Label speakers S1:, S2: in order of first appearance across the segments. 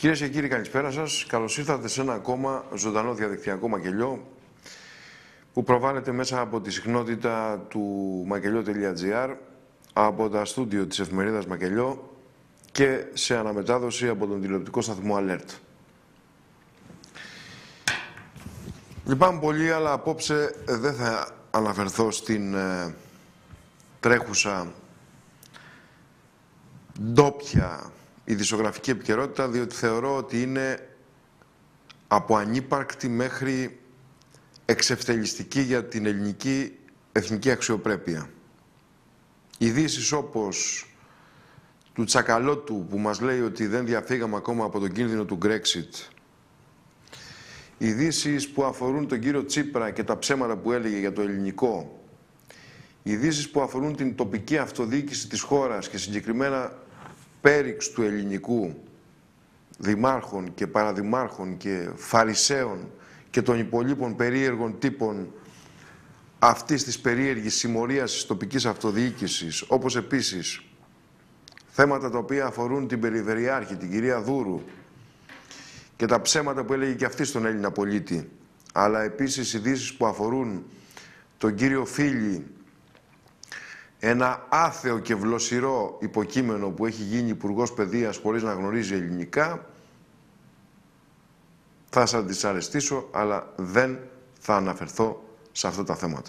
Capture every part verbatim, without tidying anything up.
S1: Κυρίες και κύριοι, καλησπέρα σας. Καλώς ήρθατε σε ένα ακόμα ζωντανό διαδικτυακό μακελιό που προβάλλεται μέσα από τη συχνότητα του μακελιό τελεία τζι άρ, από τα στούντιο της εφημερίδας Μακελιό και σε αναμετάδοση από τον τηλεοπτικό σταθμό Alert. Λυπάμαι πολύ, αλλά απόψε δεν θα αναφερθώ στην ε, τρέχουσα ντόπια ειδησιογραφική επικαιρότητα, διότι θεωρώ ότι είναι από ανύπαρκτη μέχρι εξευτελιστική για την ελληνική εθνική αξιοπρέπεια. Ειδήσεις όπως του Τσακαλώτου που μας λέει ότι δεν διαφύγαμε ακόμα από τον κίνδυνο του Brexit, ειδήσεις που αφορούν τον κύριο Τσίπρα και τα ψέματα που έλεγε για το ελληνικό, ειδήσεις που αφορούν την τοπική αυτοδιοίκηση της χώρας και συγκεκριμένα πέριξ του ελληνικού δημάρχων και παραδημάρχων και φαρισαίων και των υπολείπων περίεργων τύπων αυτής της περίεργης συμμορίας της τοπικής αυτοδιοίκησης, όπως επίσης θέματα τα οποία αφορούν την Περιφερειάρχη, την κυρία Δούρου, και τα ψέματα που έλεγε και αυτή στον Έλληνα πολίτη, αλλά επίσης ειδήσεις που αφορούν τον κύριο Φίλη, ένα άθεο και βλοσιρό υποκείμενο που έχει γίνει υπουργός παιδείας χωρίς να γνωρίζει ελληνικά. Θα σας δυσαρεστήσω, αλλά δεν θα αναφερθώ σε αυτά τα θέματα.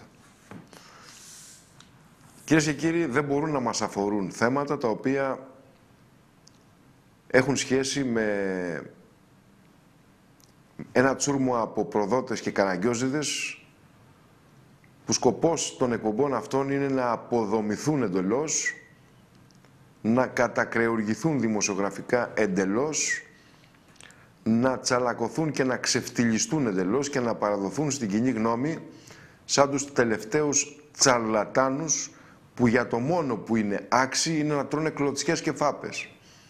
S1: Κυρίες και κύριοι, δεν μπορούν να μας αφορούν θέματα τα οποία έχουν σχέση με ένα τσούρμο από προδότες και καραγκιόζηδες που σκοπός των εκπομπών αυτών είναι να αποδομηθούν εντελώς, να κατακρεουργηθούν δημοσιογραφικά εντελώς, να τσαλακωθούν και να ξεφτυλιστούν εντελώς και να παραδοθούν στην κοινή γνώμη σαν τους τελευταίους τσαρλατάνους που για το μόνο που είναι άξιοι είναι να τρώνε κλωτσιές και φάπες.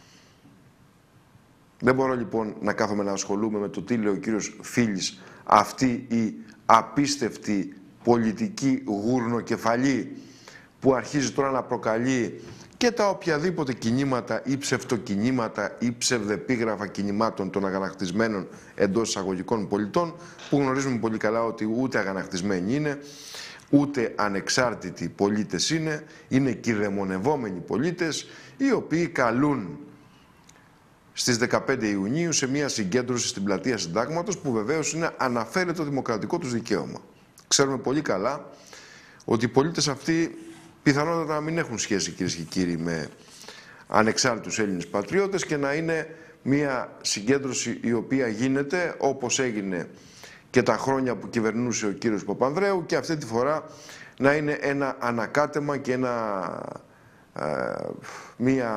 S1: Δεν μπορώ λοιπόν να κάθομαι να ασχολούμαι με το τι λέει ο κύριος Φίλης, αυτή η απίστευτη πολιτική γουρνοκεφαλή που αρχίζει τώρα να προκαλεί και τα οποιαδήποτε κινήματα ή ψευτοκινήματα ή ψευδεπίγραφα κινημάτων των αγανακτισμένων εντός εισαγωγικών πολιτών, που γνωρίζουμε πολύ καλά ότι ούτε αγανακτισμένοι είναι, ούτε ανεξάρτητοι πολίτες είναι, είναι κηδεμονευόμενοι πολίτες, οι οποίοι καλούν στις δεκαπέντε Ιουνίου σε μια συγκέντρωση στην πλατεία Συντάγματος, που βεβαίως είναι αναφέρετο δημοκρατικό τους δικαίωμα. Ξέρουμε πολύ καλά ότι οι πολίτες αυτοί πιθανότατα να μην έχουν σχέση, κυρίες και κύριοι, με ανεξάρτητους Έλληνες πατριώτες και να είναι μια συγκέντρωση η οποία γίνεται όπως έγινε και τα χρόνια που κυβερνούσε ο κύριος Παπανδρέου, και αυτή τη φορά να είναι ένα ανακάτεμα και ένα, ε, μια,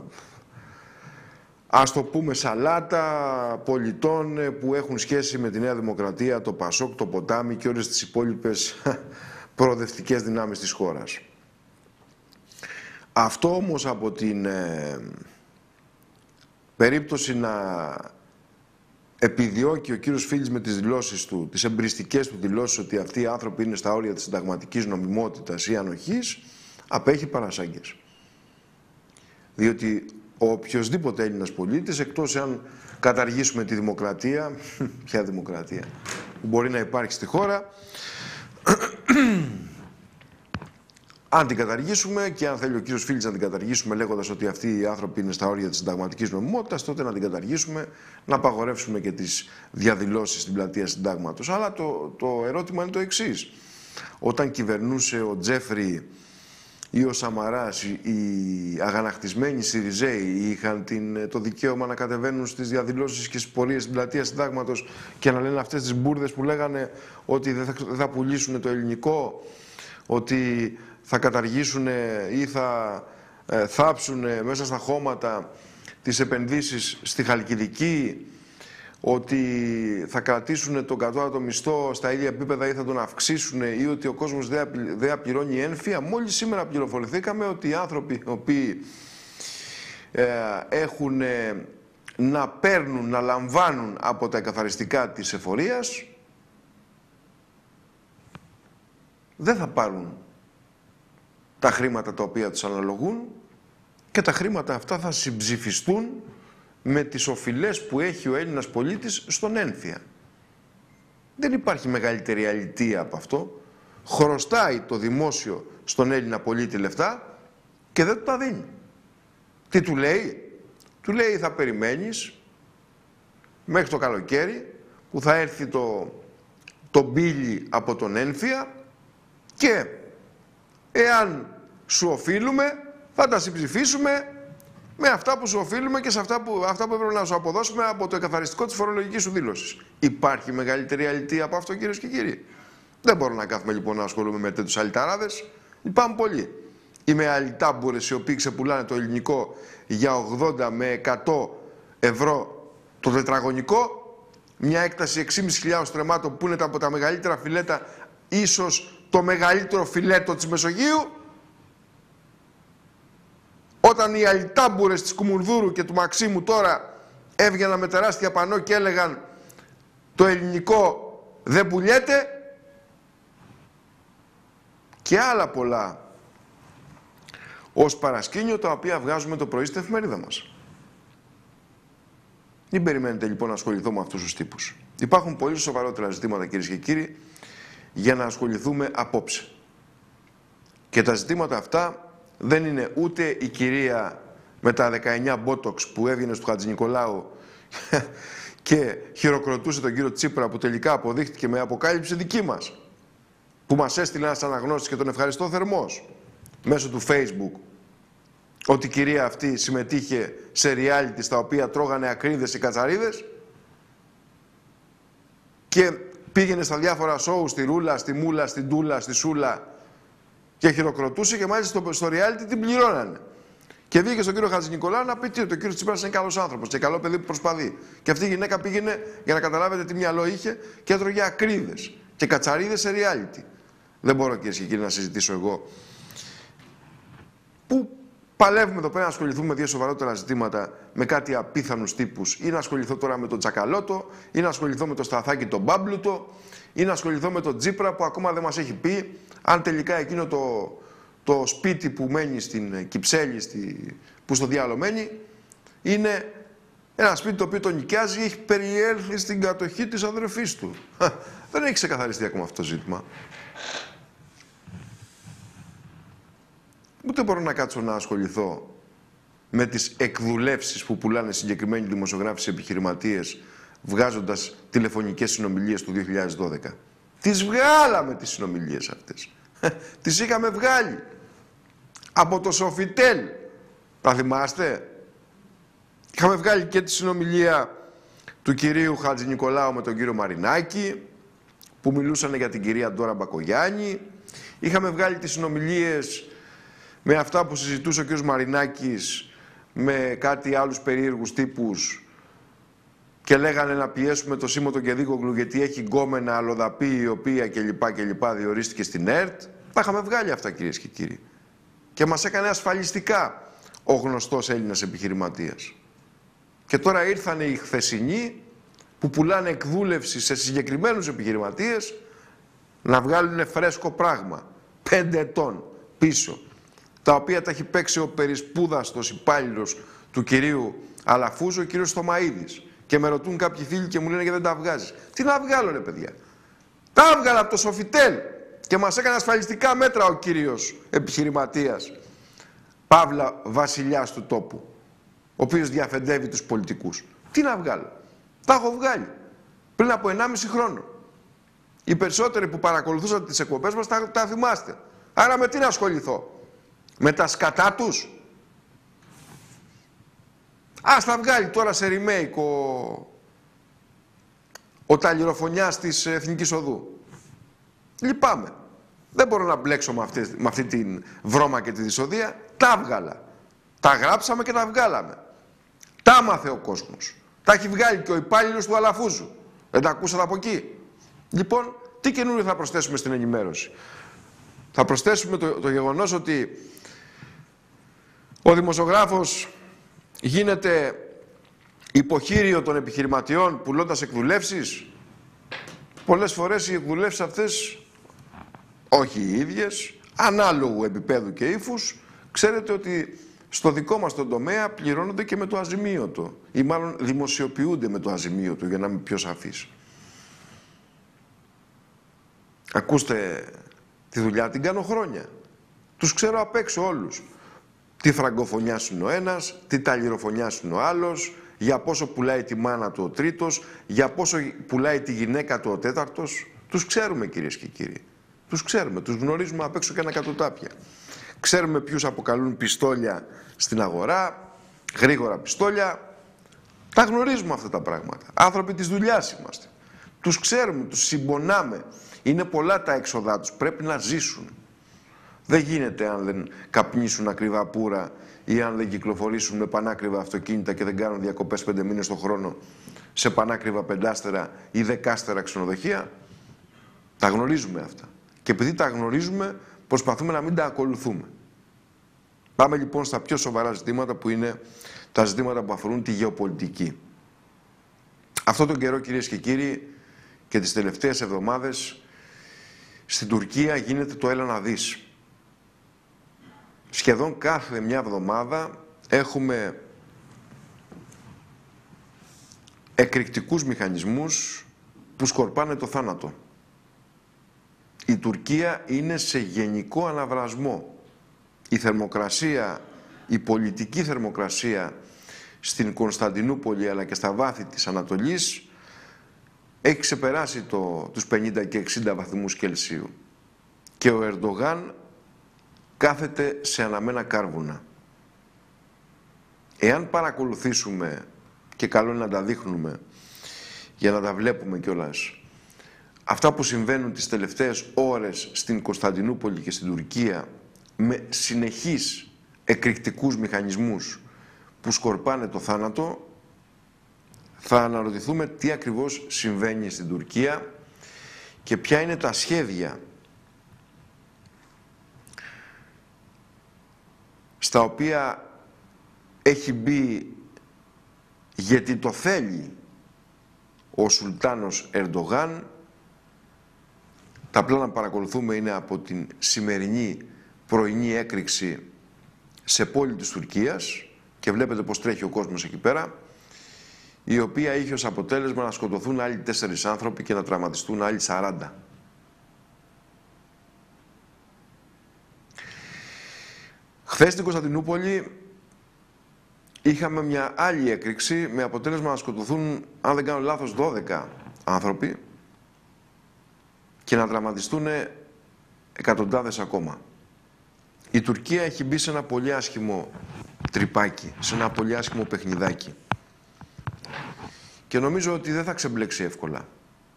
S1: ας το πούμε, σαλάτα πολιτών που έχουν σχέση με τη Νέα Δημοκρατία, το Πασόκ, το Ποτάμι και όλες τις υπόλοιπες προοδευτικές δυνάμεις της χώρας. Αυτό όμως από την ε, περίπτωση να επιδιώκει ο κύριος Φίλης με τις δηλώσεις του, τις εμπριστικές του δηλώσεις ότι αυτοί οι άνθρωποι είναι στα όρια της συνταγματικής νομιμότητας ή ανοχής, απέχει παρασάγκες. Διότι ο οποιοσδήποτε Έλληνας πολίτης, εκτός αν καταργήσουμε τη δημοκρατία, ποια δημοκρατία που μπορεί να υπάρχει στη χώρα, αν την καταργήσουμε, και αν θέλει ο κύριος Φίλης να την καταργήσουμε λέγοντας ότι αυτοί οι άνθρωποι είναι στα όρια της συνταγματικής νομιμότητας, τότε να την καταργήσουμε, να απαγορεύσουμε και τις διαδηλώσεις στην πλατεία Συντάγματος. Αλλά το, το ερώτημα είναι το εξής. Όταν κυβερνούσε ο Τζέφρι ή ο Σαμαράς, οι αγανακτισμένοι Συριζέοι είχαν την, το δικαίωμα να κατεβαίνουν στις διαδηλώσεις και στις πορείες στην πλατεία Συντάγματος και να λένε αυτές τις μπουρδες που λέγανε ότι δεν θα, δεν θα πουλήσουν το ελληνικό, ότι θα καταργήσουν ή θα ε, θάψουν μέσα στα χώματα τις επενδύσεις στη Χαλκιδική, ότι θα κρατήσουν τον κατώτατο μισθό στα ίδια επίπεδα ή θα τον αυξήσουν, ή ότι ο κόσμος δεν πληρώνει ένφια. Μόλις σήμερα πληροφορηθήκαμε ότι οι άνθρωποι οι οποίοι ε, έχουν ε, να παίρνουν, να λαμβάνουν από τα εκαθαριστικά της εφορίας, δεν θα πάρουν τα χρήματα τα οποία τους αναλογούν, και τα χρήματα αυτά θα συμψηφιστούν με τις οφειλές που έχει ο Έλληνας πολίτης στον ένφια. Δεν υπάρχει μεγαλύτερη αλητεία από αυτό. Χρωστάει το δημόσιο στον Έλληνα πολίτη λεφτά και δεν του τα δίνει. Τι του λέει? Του λέει θα περιμένεις μέχρι το καλοκαίρι που θα έρθει το, το μπίλι από τον ένφια και εάν σου οφείλουμε θα τα συμψηφίσουμε με αυτά που σου οφείλουμε και σε αυτά που, αυτά που έπρεπε να σου αποδώσουμε από το εκαθαριστικό της φορολογικής σου δήλωσης. Υπάρχει μεγαλύτερη αλητεία από αυτό, κυρίες και κύριοι? Δεν μπορώ να κάθομαι λοιπόν να ασχολούμαι με τέτοιους αλιταράδες. Λυπάμαι πολύ. Είμαι αλιτάμπουρες οι οποίοι ξεπουλάνε το ελληνικό για ογδόντα με εκατό ευρώ το τετραγωνικό, μια έκταση έξι χιλιάδες πεντακόσια στρεμμάτων που είναι από τα μεγαλύτερα φιλέτα, ίσως το μεγαλύτερο φιλέτο της Μεσογείου. Όταν οι αλιτάμπουρες της Κουμουνδούρου και του Μαξίμου τώρα έβγαιναν με τεράστια πανό και έλεγαν το ελληνικό δεν πουλιέται, και άλλα πολλά ως παρασκήνιο τα οποία βγάζουμε το πρωί στην εφημερίδα μας. Μην περιμένετε λοιπόν να ασχοληθώ με αυτούς τους τύπους. Υπάρχουν πολύ σοβαρότερα ζητήματα, κυρίες και κύριοι, για να ασχοληθούμε απόψε. Και τα ζητήματα αυτά δεν είναι ούτε η κυρία με τα δεκαεννιά μπότοξ που έβγαινε στο Χατζηνικολάου και χειροκροτούσε τον κύριο Τσίπρα, που τελικά αποδείχτηκε με αποκάλυψη δική μας, που μας έστειλε ένας αναγνώστης και τον ευχαριστώ θερμός μέσω του Facebook, ότι η κυρία αυτή συμμετείχε σε reality στα οποία τρώγανε ακρίδες οι κατσαρίδες και πήγαινε στα διάφορα σόου, στη Ρούλα, στη Μούλα, στην Τούλα, στη Σούλα και χειροκροτούσε, και μάλιστα στο, στο reality την πληρώνανε. Και βγήκε στον κύριο Χατζηνικολάου να πει ότι ο κύριος Τσίπρας είναι καλός άνθρωπος και καλό παιδί που προσπαθεί. Και αυτή η γυναίκα πήγαινε, για να καταλάβετε τι μυαλό είχε, και έτρωγε ακρίδες και κατσαρίδες σε reality. Δεν μπορώ, κυρίες και κύριοι, να συζητήσω εγώ που παλεύουμε εδώ πέρα να ασχοληθούμε με δύο σοβαρότερα ζητήματα, με κάτι απίθανους τύπους, ή να ασχοληθώ τώρα με τον Τσακαλώτο, ή να ασχοληθώ με το Σταθάκι τον Μπάμπλουτο, ή να ασχοληθώ με τον Τσίπρα που ακόμα δεν μας έχει πει αν τελικά εκείνο το, το σπίτι που μένει στην Κυψέλη, στη, που στο διάλογο μένει, είναι ένα σπίτι το οποίο τον νοικιάζει ή έχει περιέλθει στην κατοχή της αδερφής του. Δεν έχει ξεκαθαριστεί ακόμα αυτό το ζήτημα. Ούτε μπορώ να κάτσω να ασχοληθώ με τις εκδουλεύσεις που πουλάνε συγκεκριμένοι δημοσιογράφοι σε επιχειρηματίες, βγάζοντας τηλεφωνικές συνομιλίες του δύο χιλιάδες δώδεκα. Τις βγάλαμε τις συνομιλίες αυτές. Τις είχαμε βγάλει. Από το Σοφιτέλ. Τα θυμάστε? Είχαμε βγάλει και τη συνομιλία του κυρίου Χατζηνικολάου με τον κύριο Μαρινάκη, που μιλούσαν για την κυρία Ντόρα Μπακογιάννη. Είχαμε βγάλει τις συνομιλίες με αυτά που συζητούσε ο κ. Μαρινάκης με κάτι άλλους περίεργους τύπους και λέγανε να πιέσουμε το Σίμω τον Κεδίκογλου γιατί έχει γκόμενα αλλοδαπή η οποία κλπ. κλπ. Διορίστηκε στην ΕΡΤ. Τα είχαμε βγάλει αυτά, κυρίες και κύριοι. Και μας έκανε ασφαλιστικά ο γνωστός Έλληνας επιχειρηματίας. Και τώρα ήρθανε οι χθεσινοί που πουλάνε εκδούλευση σε συγκεκριμένους επιχειρηματίες να βγάλουν φρέσκο πράγμα. Πέντε ετών πίσω. Τα οποία τα έχει παίξει ο περισπούδαστος υπάλληλος του κυρίου Αλαφούζου, ο κύριος Στομαίδης. Και με ρωτούν κάποιοι φίλοι και μου λένε γιατί δεν τα βγάζεις. Τι να βγάλω, ρε παιδιά? Τα έβγαλα από το Σοφιτέλ και μας έκανε ασφαλιστικά μέτρα ο κύριος επιχειρηματίας Παύλα βασιλιάς του τόπου, ο οποίος διαφεντεύει τους πολιτικούς. Τι να βγάλω? Τα έχω βγάλει πριν από ενάμιση χρόνο. Οι περισσότεροι που παρακολουθούσαν τις εκπομπές μας τα, τα θυμάστε. Άρα με τι να ασχοληθώ? Με τα σκατά τους? Ας τα βγάλει τώρα σε remake ο, ο ταλιροφωνιάς της Εθνικής Οδού. Λυπάμαι. Δεν μπορώ να μπλέξω με αυτή, με αυτή την βρώμα και τη δυσοδεία. Τα βγάλα. Τα γράψαμε και τα βγάλαμε. Τα άμαθε ο κόσμος. Τα έχει βγάλει και ο υπάλληλος του Αλαφούζου. Δεν τα ακούσατε από εκεί? Λοιπόν, τι καινούριο θα προσθέσουμε στην ενημέρωση? Θα προσθέσουμε το, το γεγονός ότι ο δημοσιογράφος γίνεται υποχείριο των επιχειρηματιών πουλώντας εκδουλεύσεις. Πολλές φορές οι εκδουλεύσεις αυτές, όχι οι ίδιες, ανάλογου επίπεδου και ύφους, ξέρετε ότι στο δικό μας τον τομέα πληρώνονται και με το αζημίωτο ή μάλλον δημοσιοποιούνται με το αζημίωτο, για να είμαι πιο σαφής. Ακούστε, τη δουλειά την κάνω χρόνια. Τους ξέρω απ' έξω όλους. Τι φραγκοφωνιάς είναι ο ένας, τι ταλιροφωνιάς είναι ο άλλος, για πόσο πουλάει τη μάνα του ο τρίτος, για πόσο πουλάει τη γυναίκα του ο τέταρτος. Τους ξέρουμε, κυρίες και κύριοι. Τους ξέρουμε, τους γνωρίζουμε απ' έξω και ανακατοτάπια. Ξέρουμε ποιους αποκαλούν πιστόλια στην αγορά, γρήγορα πιστόλια. Τα γνωρίζουμε αυτά τα πράγματα. Άνθρωποι της δουλειάς είμαστε. Τους ξέρουμε, τους συμπονάμε. Είναι πολλά τα έξοδά τους, πρέπει να ζήσουν. Δεν γίνεται αν δεν καπνίσουν ακριβά πουρα ή αν δεν κυκλοφορήσουν με πανάκριβα αυτοκίνητα και δεν κάνουν διακοπές πέντε μήνες το χρόνο σε πανάκριβα πεντάστερα ή δεκάστερα ξενοδοχεία. Τα γνωρίζουμε αυτά. Και επειδή τα γνωρίζουμε, προσπαθούμε να μην τα ακολουθούμε. Πάμε λοιπόν στα πιο σοβαρά ζητήματα, που είναι τα ζητήματα που αφορούν τη γεωπολιτική. Αυτό τον καιρό, κυρίες και κύριοι, και τις τελευταίες εβδομάδες, στην Τουρκία γίνεται το έλα να δεις. Σχεδόν κάθε μια εβδομάδα έχουμε εκρηκτικούς μηχανισμούς που σκορπάνε το θάνατο. Η Τουρκία είναι σε γενικό αναβρασμό. Η θερμοκρασία, η πολιτική θερμοκρασία στην Κωνσταντινούπολη αλλά και στα βάθη της Ανατολής έχει ξεπεράσει το, τους πενήντα και εξήντα βαθμούς Κελσίου. Και ο Ερντογάν κάθεται σε αναμένα κάρβουνα. Εάν παρακολουθήσουμε, και καλό είναι να τα δείχνουμε για να τα βλέπουμε κιόλας, αυτά που συμβαίνουν τις τελευταίες ώρες στην Κωνσταντινούπολη και στην Τουρκία με συνεχείς εκρηκτικούς μηχανισμούς που σκορπάνε το θάνατο, θα αναρωτηθούμε τι ακριβώς συμβαίνει στην Τουρκία και ποια είναι τα σχέδια στα οποία έχει μπει, γιατί το θέλει, ο Σουλτάνος Ερντογάν. Τα απλά να παρακολουθούμε είναι από την σημερινή πρωινή έκρηξη σε πόλη της Τουρκίας, και βλέπετε πως τρέχει ο κόσμος εκεί πέρα, η οποία είχε ως αποτέλεσμα να σκοτωθούν άλλοι τέσσερις άνθρωποι και να τραυματιστούν άλλοι σαράντα. Χθες στην Κωνσταντινούπολη είχαμε μια άλλη έκρηξη με αποτέλεσμα να σκοτωθούν, αν δεν κάνω λάθος, δώδεκα άνθρωποι και να τραυματιστούν εκατοντάδες ακόμα. Η Τουρκία έχει μπει σε ένα πολύ άσχημο τρυπάκι, σε ένα πολύ άσχημο παιχνιδάκι. Και νομίζω ότι δεν θα ξεμπλέξει εύκολα.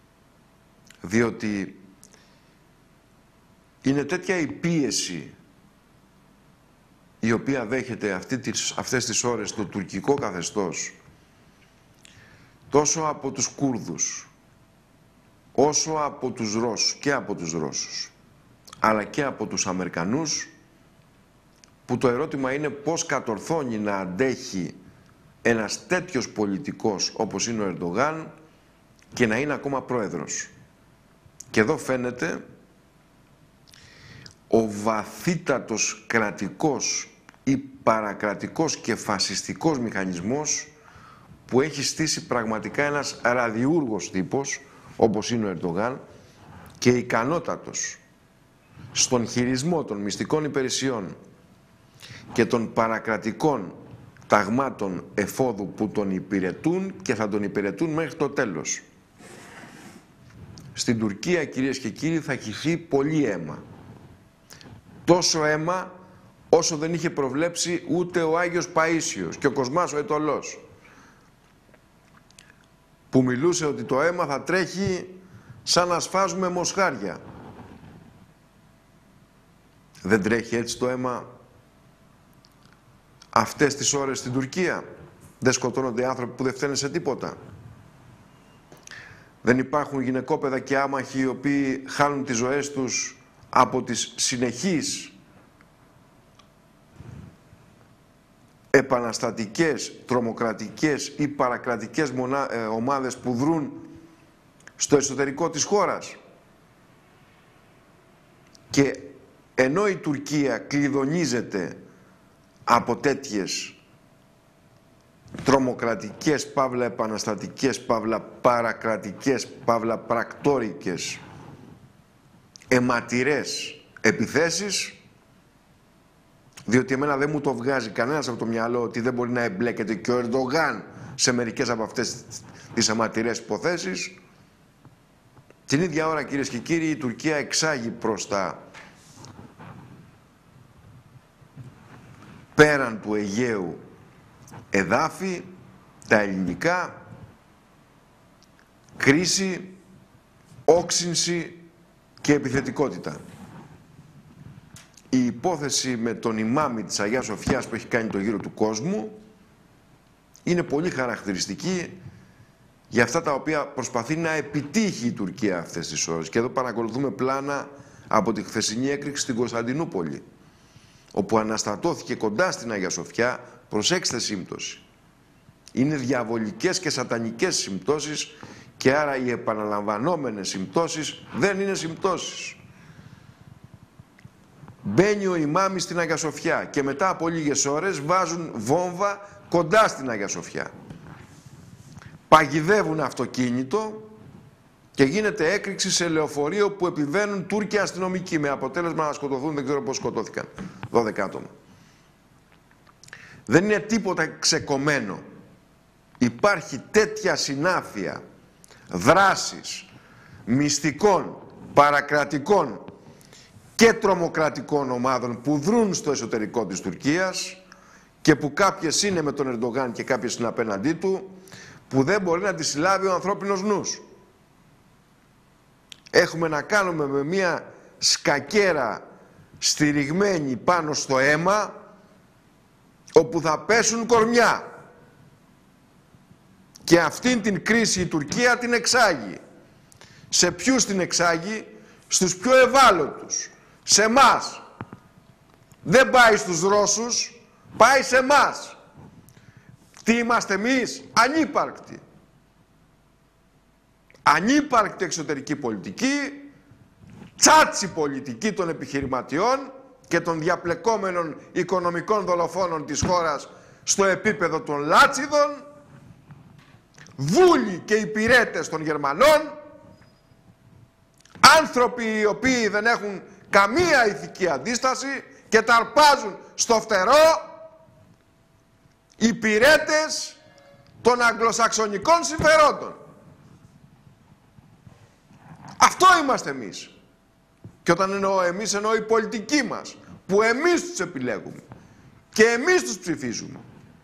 S1: Διότι είναι τέτοια η πίεση η οποία δέχεται αυτή τις, αυτές τις ώρες το τουρκικό καθεστώς, τόσο από τους Κούρδους, όσο από τους Ρώσους και από τους Ρώσους, αλλά και από τους Αμερικανούς, που το ερώτημα είναι πώς κατορθώνει να αντέχει ένας τέτοιος πολιτικός όπως είναι ο Ερντογάν και να είναι ακόμα πρόεδρος. Και εδώ φαίνεται ο βαθύτατος κρατικός ή παρακρατικός και φασιστικός μηχανισμός που έχει στήσει πραγματικά ένας ραδιούργος τύπος όπως είναι ο Ερντογάν και ικανότατος στον χειρισμό των μυστικών υπηρεσιών και των παρακρατικών ταγμάτων εφόδου που τον υπηρετούν και θα τον υπηρετούν μέχρι το τέλος. Στην Τουρκία, κυρίες και κύριοι, θα χυθεί πολύ αίμα. Τόσο αίμα όσο δεν είχε προβλέψει ούτε ο Άγιος Παΐσιος και ο Κοσμάς ο Αιτωλός, που μιλούσε ότι το αίμα θα τρέχει σαν να σφάζουμε μοσχάρια. Δεν τρέχει έτσι το αίμα αυτές τις ώρες στην Τουρκία? Δεν σκοτώνονται άνθρωποι που δεν φταίνε σε τίποτα? Δεν υπάρχουν γυναικόπαιδα και άμαχοι οι οποίοι χάνουν τις ζωές τους από τις συνεχείς επαναστατικές, τρομοκρατικές ή παρακρατικές μονά, ε, ομάδες που δρούν στο εσωτερικό της χώρας? Και ενώ η Τουρκία κλειδονίζεται από τέτοιες τρομοκρατικές, παύλα επαναστατικές, παύλα παρακρατικές, παύλα πρακτόρικες, αιματηρές επιθέσεις, διότι εμένα δεν μου το βγάζει κανένας από το μυαλό ότι δεν μπορεί να εμπλέκεται και ο Ερντογάν σε μερικές από αυτές τις αιματηρές υποθέσεις. Την ίδια ώρα, κυρίες και κύριοι, η Τουρκία εξάγει προς τα πέραν του Αιγαίου εδάφη, τα ελληνικά, κρίση, όξυνση και επιθετικότητα. Η υπόθεση με τον ημάμι της Αγίας Σοφιάς που έχει κάνει το γύρο του κόσμου είναι πολύ χαρακτηριστική για αυτά τα οποία προσπαθεί να επιτύχει η Τουρκία αυτές τις ώρες. Και εδώ παρακολουθούμε πλάνα από τη χθεσινή έκρηξη στην Κωνσταντινούπολη, όπου αναστατώθηκε κοντά στην Αγία Σοφιά, προσέξτε σύμπτωση. Είναι διαβολικές και σατανικές συμπτώσεις και άρα οι επαναλαμβανόμενες συμπτώσεις δεν είναι συμπτώσεις. Μπαίνει ο ημάμις στην Αγία Σοφιά και μετά από λίγες ώρες βάζουν βόμβα κοντά στην Αγία Σοφιά. Παγιδεύουν αυτοκίνητο και γίνεται έκρηξη σε λεωφορείο που επιβαίνουν Τούρκοι αστυνομικοί, με αποτέλεσμα να σκοτωθούν, δεν ξέρω πώς σκοτώθηκαν, δώδεκα άτομα. Δεν είναι τίποτα ξεκομμένο. Υπάρχει τέτοια συνάφεια δράσης μυστικών, παρακρατικών και τρομοκρατικών ομάδων που δρούν στο εσωτερικό της Τουρκίας και που κάποιες είναι με τον Ερντογάν και κάποιες είναι απέναντί του, που δεν μπορεί να τις συλλάβει ο ανθρώπινος νους. Έχουμε να κάνουμε με μια σκακέρα στηριγμένη πάνω στο αίμα, όπου θα πέσουν κορμιά. Και αυτήν την κρίση η Τουρκία την εξάγει. Σε ποιους την εξάγει? Στους πιο ευάλωτους. Σε εμάς. Δεν πάει στους Ρώσους, πάει σε εμάς. Τι είμαστε εμείς? Ανύπαρκτοι. Ανύπαρκτη εξωτερική πολιτική, τσάτσι πολιτική των επιχειρηματιών και των διαπλεκόμενων οικονομικών δολοφόνων της χώρας στο επίπεδο των Λάτσιδων, βούλοι και υπηρέτες των Γερμανών, άνθρωποι οι οποίοι δεν έχουν καμία ηθική αντίσταση και τα αρπάζουν στο φτερό, υπηρέτες των αγγλοσαξονικών συμφερόντων. Αυτό είμαστε εμείς. Και όταν εννοώ εμείς, εννοώ η πολιτική μας, που εμείς τους επιλέγουμε και εμείς τους ψηφίζουμε.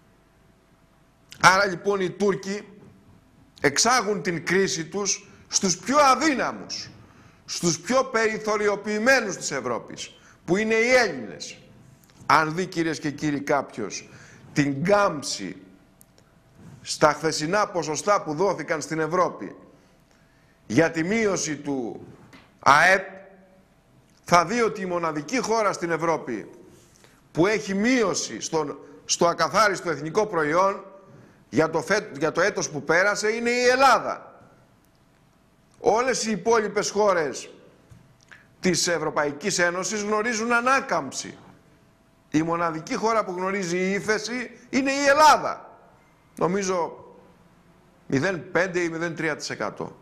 S1: Άρα λοιπόν οι Τούρκοι εξάγουν την κρίση τους στους πιο αδύναμους, στους πιο περιθωριοποιημένους της Ευρώπης, που είναι οι Έλληνες. Αν δει, κυρίες και κύριοι, κάποιος την κάμψη στα χθεσινά ποσοστά που δόθηκαν στην Ευρώπη για τη μείωση του ΑΕΠ, θα δει ότι η μοναδική χώρα στην Ευρώπη που έχει μείωση στον, στο ακαθάριστο εθνικό προϊόν για το, φε, για το έτος που πέρασε είναι η Ελλάδα. Όλες οι υπόλοιπες χώρες της Ευρωπαϊκής Ένωσης γνωρίζουν ανάκαμψη. Η μοναδική χώρα που γνωρίζει ύφεση είναι η Ελλάδα. Νομίζω μηδέν κόμμα πέντε ή μηδέν κόμμα τρία τοις εκατό.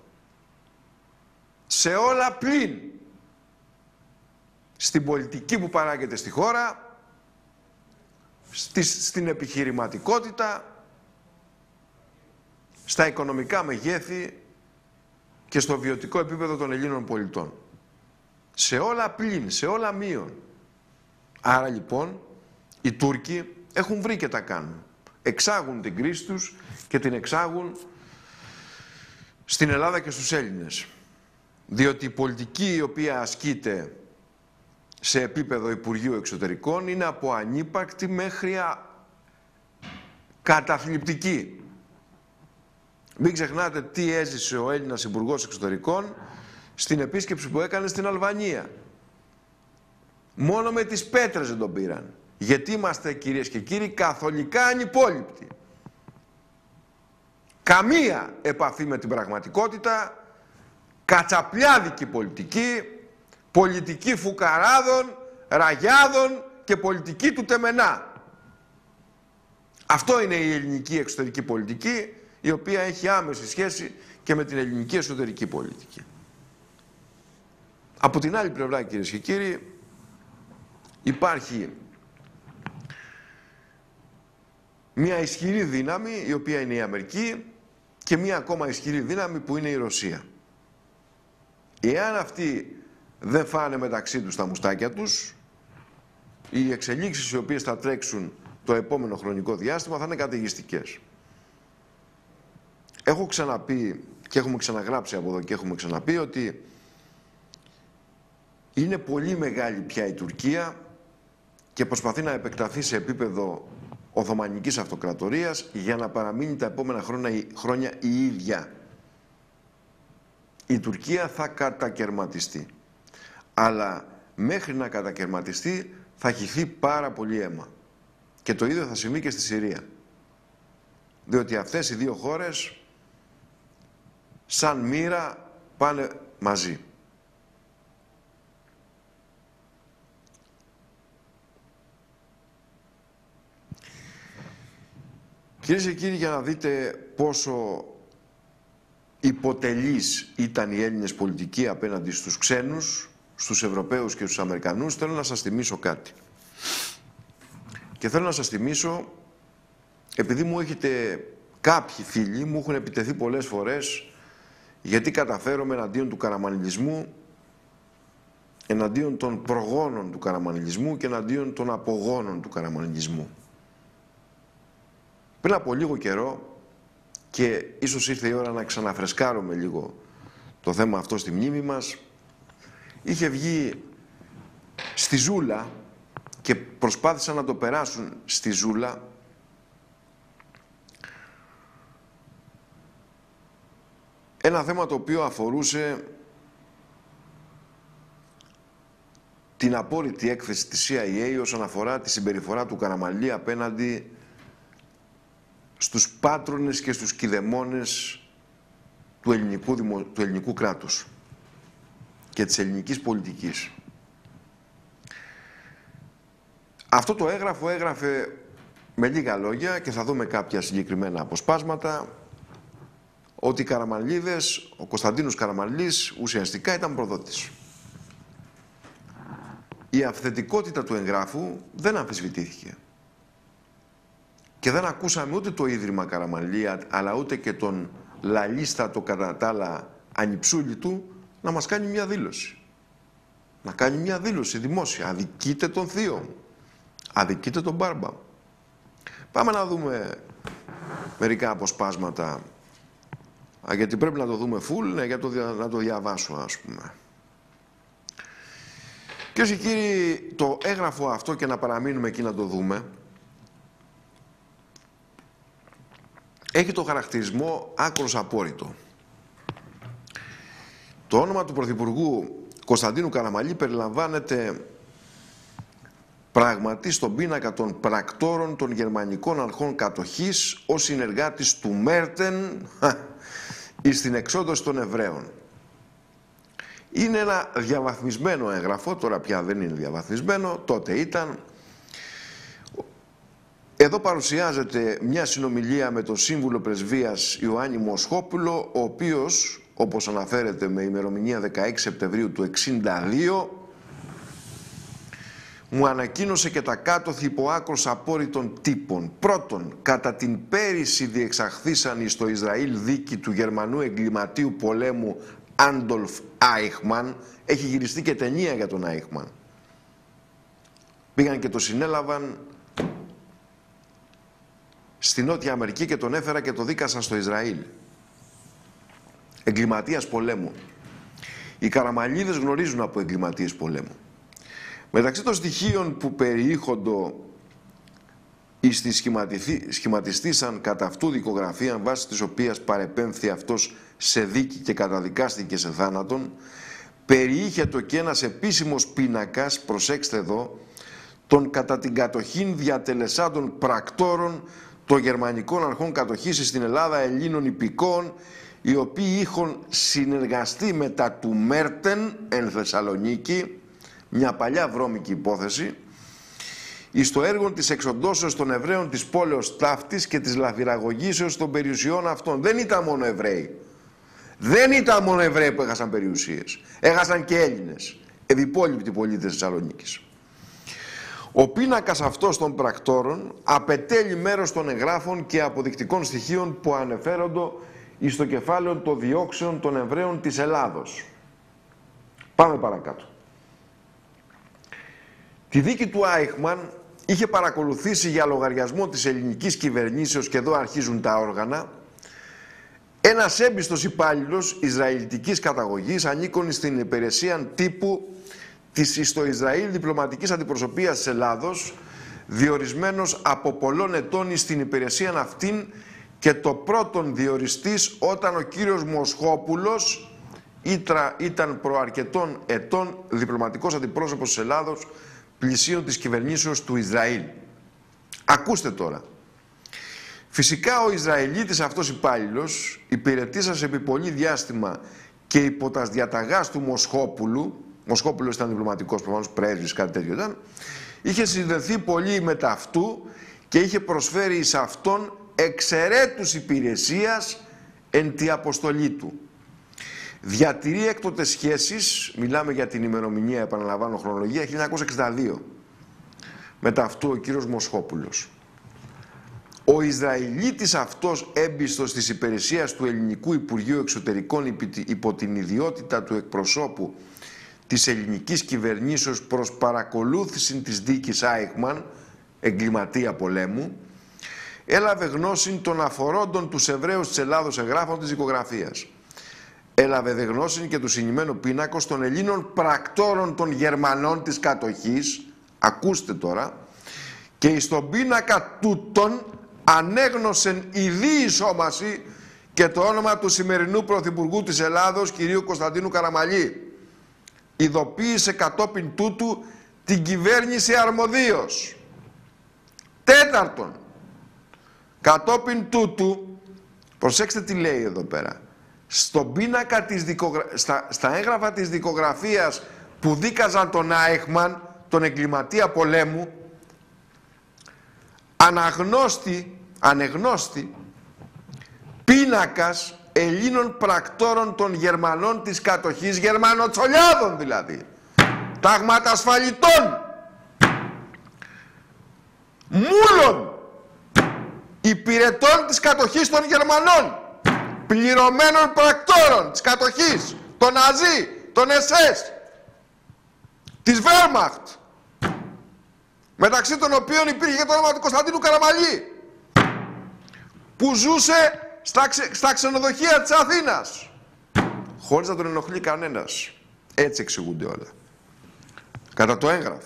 S1: Σε όλα πλην στην πολιτική που παράγεται στη χώρα, στις, στην επιχειρηματικότητα, στα οικονομικά μεγέθη και στο βιωτικό επίπεδο των Ελλήνων πολιτών. Σε όλα πλην, σε όλα μείον. Άρα λοιπόν οι Τούρκοι έχουν βρει και τα κάνουν. Εξάγουν την κρίση τους και την εξάγουν στην Ελλάδα και στους Έλληνες. Διότι η πολιτική η οποία ασκείται σε επίπεδο Υπουργείου Εξωτερικών είναι από ανύπαρκτη μέχρι α... καταθλιπτική. Μην ξεχνάτε τι έζησε ο Έλληνας Υπουργός Εξωτερικών στην επίσκεψη που έκανε στην Αλβανία. Μόνο με τις πέτρες δεν τον πήραν. Γιατί είμαστε, κυρίες και κύριοι, καθολικά ανυπόληπτοι. Καμία επαφή με την πραγματικότητα, κατσαπλιάδικη πολιτική, πολιτική φουκαράδων, ραγιάδων και πολιτική του τεμενά. Αυτό είναι η ελληνική εξωτερική πολιτική, η οποία έχει άμεση σχέση και με την ελληνική εσωτερική πολιτική. Από την άλλη πλευρά, κυρίες και κύριοι, υπάρχει μια ισχυρή δύναμη, η οποία είναι η Αμερική, και μια ακόμα ισχυρή δύναμη που είναι η Ρωσία. Εάν αυτοί δεν φάνε μεταξύ τους τα μουστάκια τους, οι εξελίξεις οι οποίες θα τρέξουν το επόμενο χρονικό διάστημα θα είναι καταιγιστικές. Έχω ξαναπεί και έχουμε ξαναγράψει από εδώ και έχουμε ξαναπεί ότι είναι πολύ μεγάλη πια η Τουρκία και προσπαθεί να επεκταθεί σε επίπεδο Οθωμανικής Αυτοκρατορίας για να παραμείνει τα επόμενα χρόνια, χρόνια η ίδια. Η Τουρκία θα κατακερματιστεί. Αλλά μέχρι να κατακερματιστεί θα χυθεί πάρα πολύ αίμα. Και το ίδιο θα συμβεί και στη Συρία. Διότι αυτές οι δύο χώρες σαν μοίρα πάνε μαζί. Κυρίες και κύριοι, για να δείτε πόσο υποτελείς ήταν οι Έλληνες πολιτικοί απέναντι στους ξένους, στους Ευρωπαίους και στους Αμερικανούς, θέλω να σας θυμίσω κάτι. Και θέλω να σας θυμίσω, επειδή μου έχετε, κάποιοι φίλοι μου έχουν επιτεθεί πολλές φορές, γιατί καταφέρομαι εναντίον του καραμανιλισμού, εναντίον των προγόνων του καραμανιλισμού και εναντίον των απογόνων του καραμανιλισμού. Πριν από λίγο καιρό, και ίσως ήρθε η ώρα να ξαναφρεσκάρουμε λίγο το θέμα αυτό στη μνήμη μας, είχε βγει στη Ζούλα και προσπάθησαν να το περάσουν στη Ζούλα ένα θέμα το οποίο αφορούσε την απόρριτη έκθεση της σι άι έι όσον αφορά τη συμπεριφορά του Καραμανλή απέναντι στους πάτρονες και στους κηδεμόνες του ελληνικού, δημο... του ελληνικού κράτους και της ελληνικής πολιτικής. Αυτό το έγγραφο έγραφε με λίγα λόγια και θα δούμε κάποια συγκεκριμένα αποσπάσματα ότι οι Καραμανλίδες, ο Κωνσταντίνος Καραμανλής ουσιαστικά ήταν προδότης. Η αυθεντικότητα του εγγράφου δεν αμφισβητήθηκε. Και δεν ακούσαμε ούτε το Ίδρυμα Καραμανλή, αλλά ούτε και τον λαλίστατο κατά τα άλλα ανιψούλη του να μας κάνει μια δήλωση. Να κάνει μια δήλωση δημόσια. Αδικείται τον θείο μου. Αδικείται τον μπάρμπα. Πάμε να δούμε μερικά αποσπάσματα. Α, γιατί πρέπει να το δούμε full, ναι, για το, να το διαβάσω, ας πούμε. Κυρίες και κύριοι, το έγγραφο αυτό, και να παραμείνουμε εκεί να το δούμε, έχει το χαρακτηρισμό άκρος απόρριτο. Το όνομα του Πρωθυπουργού Κωνσταντίνου Καραμανλή περιλαμβάνεται πράγματι στον πίνακα των πρακτόρων των γερμανικών αρχών κατοχής ως συνεργάτης του Μέρτεν εις την εξόντωση των Εβραίων. Είναι ένα διαβαθμισμένο έγγραφο, τώρα πια δεν είναι διαβαθμισμένο, τότε ήταν. Εδώ παρουσιάζεται μια συνομιλία με τον σύμβουλο πρεσβείας Ιωάννη Μοσχόπουλο, ο οποίος, όπως αναφέρεται με ημερομηνία δεκαέξι Σεπτεμβρίου του εξήντα δύο, μου ανακοίνωσε και τα κάτωθι υπό άκρος απόρριτων τύπων. Πρώτον, κατά την πέρυσι διεξαχθήσαν στο Ισραήλ δίκη του Γερμανού εγκληματίου πολέμου Άντολφ Άιχμαν. Έχει γυριστεί και ταινία για τον Άιχμαν. Πήγαν και το συνέλαβαν στη Νότια Αμερική και τον έφερα και το δίκασαν στο Ισραήλ. Εγκληματίας πολέμου. Οι Καραμανλίδες γνωρίζουν από εγκληματίες πολέμου. Μεταξύ των στοιχείων που περιείχοντο εις τη σχηματιστήσαν κατά αυτού δικογραφία, βάσει της οποίας παρεπέμφθη αυτός σε δίκη και καταδικάστηκε σε θάνατον, περιείχετο και ένας επίσημος πίνακας, προσέξτε εδώ, των κατά την κατοχήν διατελεσάντων πρακτόρων των γερμανικών αρχών κατοχής στην Ελλάδα Ελλήνων υπηκόων, οι οποίοι είχαν συνεργαστεί μετά του Μέρτεν εν Θεσσαλονίκη, μια παλιά βρώμικη υπόθεση, εις το έργο της εξοντώσεως των Εβραίων της πόλεως ταύτης και της λαβυραγωγήσεως των περιουσιών αυτών. Δεν ήταν μόνο Εβραίοι. Δεν ήταν μόνο Εβραίοι που έχασαν περιουσίες. Έχασαν και Έλληνες, ευυπόλοιπτοι πολίτες της Θεσσαλονίκης. Ο πίνακας αυτός των πρακτόρων απετέλει μέρος των εγγράφων και αποδεικτικών στοιχείων που ανεφέρονται εις το κεφάλαιο των διώξεων των Εβραίων της Ελλάδος. Πάμε παρακάτω. Τη δίκη του Άιχμαν είχε παρακολουθήσει για λογαριασμό της ελληνικής κυβερνήσεως, και εδώ αρχίζουν τα όργανα, ένας έμπιστος υπάλληλος Ισραηλιτικής καταγωγής, ανήκων στην υπηρεσία τύπου της στο Ισραήλ διπλωματικής αντιπροσωπείας της Ελλάδος, διορισμένος από πολλών ετών στην υπηρεσία αυτήν, και το πρώτον διοριστής όταν ο κύριος Μοσχόπουλος ήταν προαρκετών ετών διπλωματικός αντιπρόσωπος της Ελλάδος, πλησίων της κυβερνήσεως του Ισραήλ. Ακούστε τώρα. Φυσικά ο Ισραηλίτης αυτός υπάλληλος, υπηρετήσας επί πολύ διάστημα και υπό τας διαταγάς του Μοσχόπουλου, Μοσχόπουλος ήταν διπλωματικός, προφανώς πρέσβης, κάτι τέτοιο ήταν, είχε συνδεθεί πολύ με τα αυτού και είχε προσφέρει εις αυτόν εξαιρέτους υπηρεσίας εν τη αποστολή του. Διατηρεί έκτοτε σχέσεις, μιλάμε για την ημερομηνία, επαναλαμβάνω χρονολογία, χίλια εννιακόσια εξήντα δύο, με τα αυτού ο κύριος Μοσχόπουλος. Ο Ισραηλίτης αυτός, έμπιστος της υπηρεσίας του Ελληνικού Υπουργείου Εξωτερικών υπό την ιδιότητα του εκπροσώπου της ελληνικής κυβερνήσεως προς παρακολούθηση της δίκης Άιχμαν, εγκληματία πολέμου, έλαβε γνώση των αφορώντων τους Εβραίους της Ελλάδος εγγράφων της δικογραφίας. Έλαβε δε γνώση και του συνημένου πίνακος των Ελλήνων πρακτόρων των Γερμανών της κατοχής, ακούστε τώρα, και εις τον πίνακα τούτων ανέγνωσεν ειδή ισόμαση και το όνομα του σημερινού Πρωθυπουργού της Ελλάδος, κυρίου Κωνσταντίνου Καραμαλή. Ειδοποίησε κατόπιν τούτου την κυβέρνηση αρμοδίως. Τέταρτον, κατόπιν τούτου, προσέξτε τι λέει εδώ πέρα, στον πίνακα της δικογρα... στα, στα έγγραφα της δικογραφίας που δίκαζαν τον Άιχμαν, τον εγκληματία πολέμου, αναγνώστη, ανεγνώστη πίνακας Ελλήνων πρακτόρων των Γερμανών της κατοχής, Γερμανοτσολιάδων δηλαδή, ταγματασφαλιτών, μούλων, υπηρετών της κατοχής των Γερμανών, πληρωμένων πρακτόρων της κατοχής, των Ναζί, των ες ες, της Βέρμαχτ, μεταξύ των οποίων υπήρχε και το όνομα του Κωνσταντίνου Καραμαλή, που ζούσε στα, ξε, στα ξενοδοχεία της Αθήνας, χωρίς να τον ενοχλεί κανένας. Έτσι εξηγούνται όλα. Κατά το έγγραφο.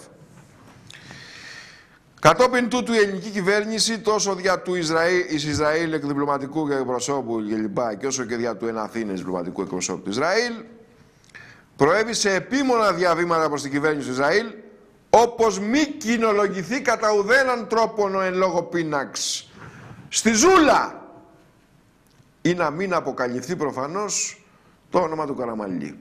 S1: Κατόπιν τούτου η ελληνική κυβέρνηση, τόσο δια του Ισραήλ, εις Ισραήλ εκδιπλωματικού και εκπροσώπου κλπ. Και όσο και δια του εν Αθήνες διπλωματικού εκπροσώπου του Ισραήλ, προέβησε επίμονα διαβήματα προς την κυβέρνηση του Ισραήλ, όπως μη κοινολογηθεί κατά ουδέναν τρόπον ο εν λόγω πίναξ στη ζούλα, ή να μην αποκαλυφθεί προφανώς το όνομα του Καραμαλή.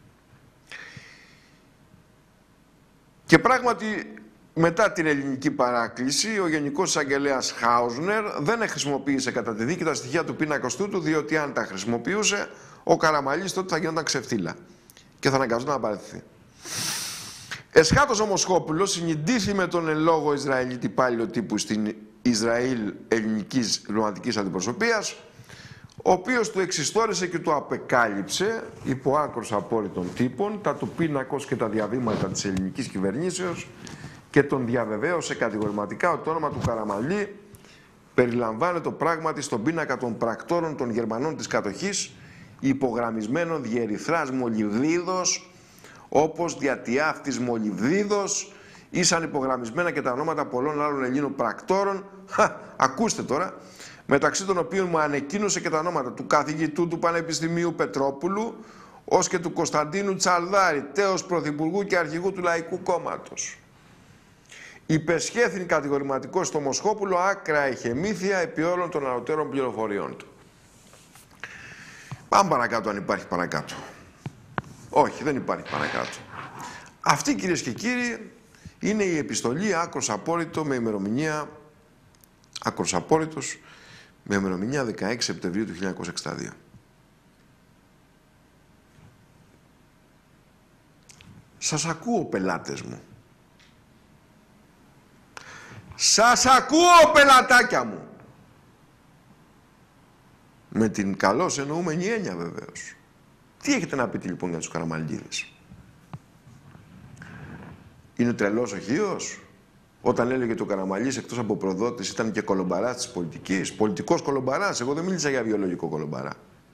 S1: Και πράγματι, μετά την ελληνική παράκληση, ο Γενικός Εισαγγελέας Χάουσνερ δεν χρησιμοποίησε κατά τη δίκη τα στοιχεία του πίνακος τούτου, διότι αν τα χρησιμοποιούσε, ο Καραμαλής τότε θα γινόταν ξεφτύλα και θα αναγκαζόταν να παραιτηθεί. Εσχάτως ο Μοσχόπουλος συναντήθη με τον εν λόγω Ισραηλίτη υπάλληλο τύπου στην Ισραήλ ελληνικής διπλωματικής αντιπροσωπείας, ο οποίος του εξιστόρισε και του απεκάλυψε υπό άκρος απόρριτων τύπων τα του πίνακος και τα διαβήματα της ελληνικής κυβερνήσεως και τον διαβεβαίωσε κατηγορηματικά ότι το όνομα του Καραμαλή περιλαμβάνεται πράγματι στον πίνακα των πρακτόρων των Γερμανών της κατοχής, υπογραμμισμένων διερυθράς Μολυβδίδος, όπως διατιάφτης Μολυβδίδος, ήσαν υπογραμμισμένα και τα ονόματα πολλών άλλων Ελλήνων πρακτόρων, χα, ακούστε τώρα, μεταξύ των οποίων μου ανεκκίνωσε και τα ονόματα του καθηγητού του Πανεπιστημίου Πετρόπουλου, ως και του Κωνσταντίνου Τσαλδάρη, τέος Πρωθυπουργού και Αρχηγού του Λαϊκού Κόμματος. Υπεσχέθην κατηγορηματικό στο Μοσχόπουλο άκρα εχεμήθεια επί όλων των ανωτέρων πληροφοριών του. Πάμε παρακάτω αν υπάρχει παρακάτω. Όχι, δεν υπάρχει παρακάτω. Αυτή, κυρίες και κύριοι, είναι η επιστολή άκρος απόρριτο με ημερομηνία, άκρος απόρριτος, με ημερομηνία δεκαέξι Σεπτεμβρίου του χίλια εννιακόσια εξήντα δύο. Σας ακούω, πελάτες μου. Σας ακούω, πελατάκια μου. Με την καλώς εννοούμενη έννοια, βεβαίως. Τι έχετε να πείτε λοιπόν για τους Καραμαλγίδες? Είναι τρελός ο Χίος? Όταν έλεγε το Καραμαλής εκτός από προδότης ήταν και κολομπαράς της πολιτικής. Πολιτικός κολομπαράς. Εγώ δεν μίλησα για βιολογικό κολομπαρά.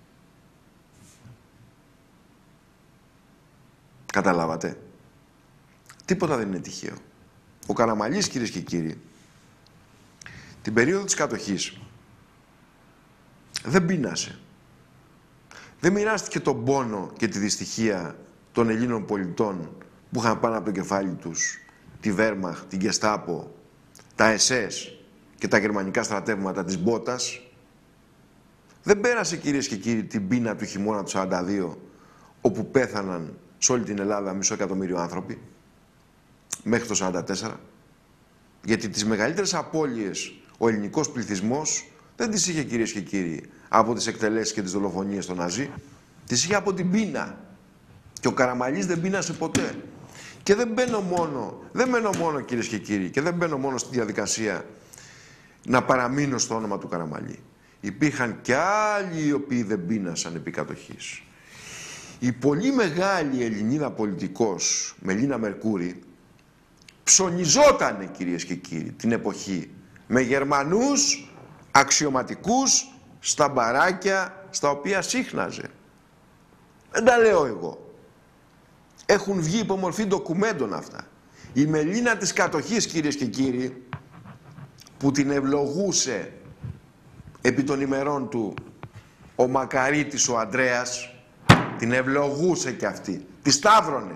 S1: Καταλάβατε? Τίποτα δεν είναι τυχαίο. Ο Καραμαλής, κυρίες και κύριοι, την περίοδο της κατοχής δεν πείνασε. Δεν μοιράστηκε τον πόνο και τη δυστυχία των Ελλήνων πολιτών που είχαν πάνω από το κεφάλι τους τη Βέρμαχ, την Γκεστάπο, τα ες ες και τα γερμανικά στρατεύματα της Μπότας. Δεν πέρασε, κυρίες και κύριοι, την πείνα του χειμώνα του σαράντα δύο, όπου πέθαναν σε όλη την Ελλάδα μισό εκατομμύριο άνθρωποι, μέχρι το σαράντα τέσσερα. Γιατί τις μεγαλύτερες απώλειες ο ελληνικός πληθυσμός δεν τις είχε, κυρίες και κύριοι, από τις εκτελέσεις και τις δολοφονίες των Ναζί. Τις είχε από την πείνα. Και ο Καραμαλής δεν πείνασε ποτέ. Και δεν μπαίνω μόνο, δεν μένω μόνο, κυρίες και κύριοι, και δεν μπαίνω μόνο στη διαδικασία να παραμείνω στο όνομα του Καραμαλή. Υπήρχαν και άλλοι οι οποίοι δεν πείνασαν επί κατοχής. Η πολύ μεγάλη Ελληνίδα πολιτικός, Μελίνα Μερκούρη, ψωνιζότανε, κυρίες και κύριοι, την εποχή με Γερμανούς αξιωματικούς στα μπαράκια στα οποία σύχναζε. Δεν τα λέω εγώ. Έχουν βγει υπό μορφή ντοκουμέντων αυτά. Η Μελίνα της κατοχής, κυρίες και κύριοι, που την ευλογούσε επί των ημερών του ο Μακαρίτης ο Ανδρέας, την ευλογούσε κι αυτή, τη σταύρωνε.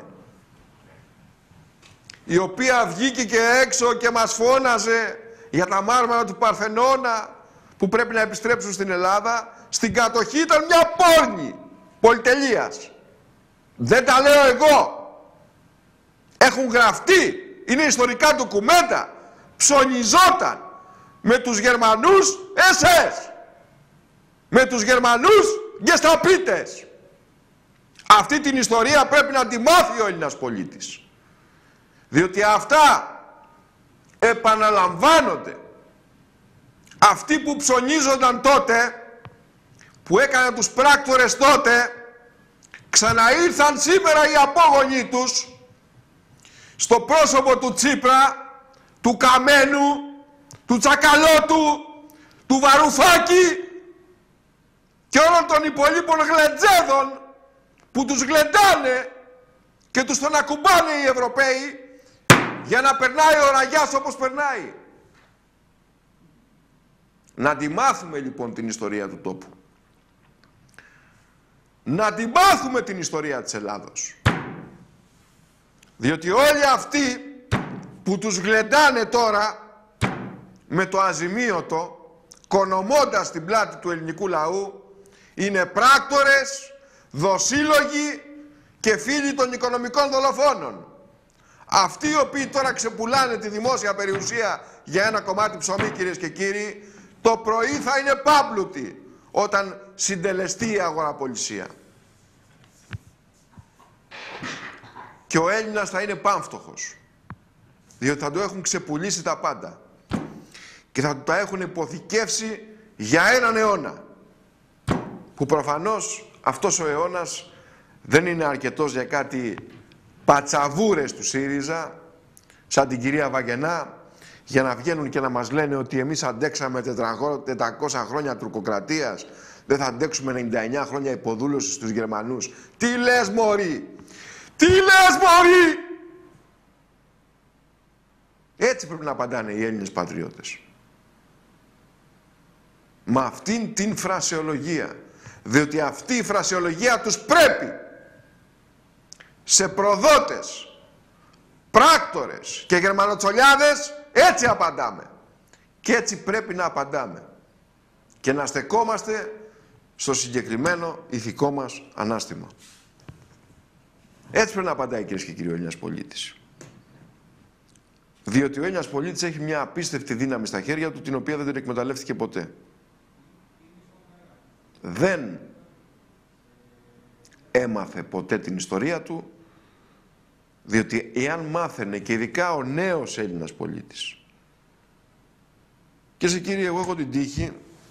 S1: Η οποία βγήκε και έξω και μας φώναζε για τα μάρμαρα του Παρθενώνα που πρέπει να επιστρέψουν στην Ελλάδα. Στην κατοχή ήταν μια πόρνη πολυτελείας. Δεν τα λέω εγώ. Έχουν γραφτεί. Είναι ιστορικά ντοκουμέντα. Ψωνιζόταν με τους Γερμανούς ες ες. Με τους Γερμανούς γκεσταπίτες. Αυτή την ιστορία πρέπει να τη μάθει ο Έλληνας πολίτης. Διότι αυτά επαναλαμβάνονται. Αυτοί που ψωνίζονταν τότε, που έκαναν τους πράκτορες τότε, ξαναήρθαν σήμερα οι απόγονοι τους στο πρόσωπο του Τσίπρα, του Καμένου, του Τσακαλώτου, του Βαρουφάκη και όλων των υπολείπων γλεντζέδων που τους γλεντάνε και τους τον ακουμπάνε οι Ευρωπαίοι για να περνάει ο Ραγιάς όπως περνάει. Να τη μάθουμε λοιπόν την ιστορία του τόπου. Να τη μάθουμε την ιστορία της Ελλάδος. Διότι όλοι αυτοί που τους γλεντάνε τώρα με το αζημίωτο, κονομώντας την πλάτη του ελληνικού λαού, είναι πράκτορες, δοσύλλογοι και φίλοι των οικονομικών δολοφόνων. Αυτοί οι οποίοι τώρα ξεπουλάνε τη δημόσια περιουσία για ένα κομμάτι ψωμί, κυρίες και κύριοι, το πρωί θα είναι πάμπλουτοι όταν συντελεστεί η αγοραπολισία. Και ο Έλληνας θα είναι πάμφτωχος. Διότι θα του έχουν ξεπουλήσει τα πάντα. Και θα του τα έχουν υποθηκεύσει για έναν αιώνα. Που προφανώς αυτός ο αιώνας δεν είναι αρκετός για κάτι πατσαβούρες του ΣΥΡΙΖΑ, σαν την κυρία Βαγγενά, για να βγαίνουν και να μας λένε ότι εμείς αντέξαμε τετρακόσια χρόνια τουρκοκρατίας, δεν θα αντέξουμε ενενήντα εννιά χρόνια υποδούλωση στους Γερμανούς. Τι λες, μωρή! Τι λες, μωρή! Έτσι πρέπει να απαντάνε οι Έλληνες πατριώτες. Με αυτήν την φρασεολογία. Διότι αυτή η φρασεολογία τους πρέπει σε προδότες, πράκτορες και γερμανοτσολιάδες, έτσι απαντάμε. Και έτσι πρέπει να απαντάμε. Και να στεκόμαστε στο συγκεκριμένο ηθικό μας ανάστημα. Έτσι πρέπει να απαντάει, κυρίες και κύριοι, ο Έλληνας πολίτης. Διότι ο Έλληνας πολίτης έχει μια απίστευτη δύναμη στα χέρια του, την οποία δεν την εκμεταλλεύτηκε ποτέ. Δεν έμαθε ποτέ την ιστορία του, διότι εάν μάθαινε, και ειδικά ο νέος Έλληνας πολίτης, και σε κύριε, εγώ έχω την τύχη,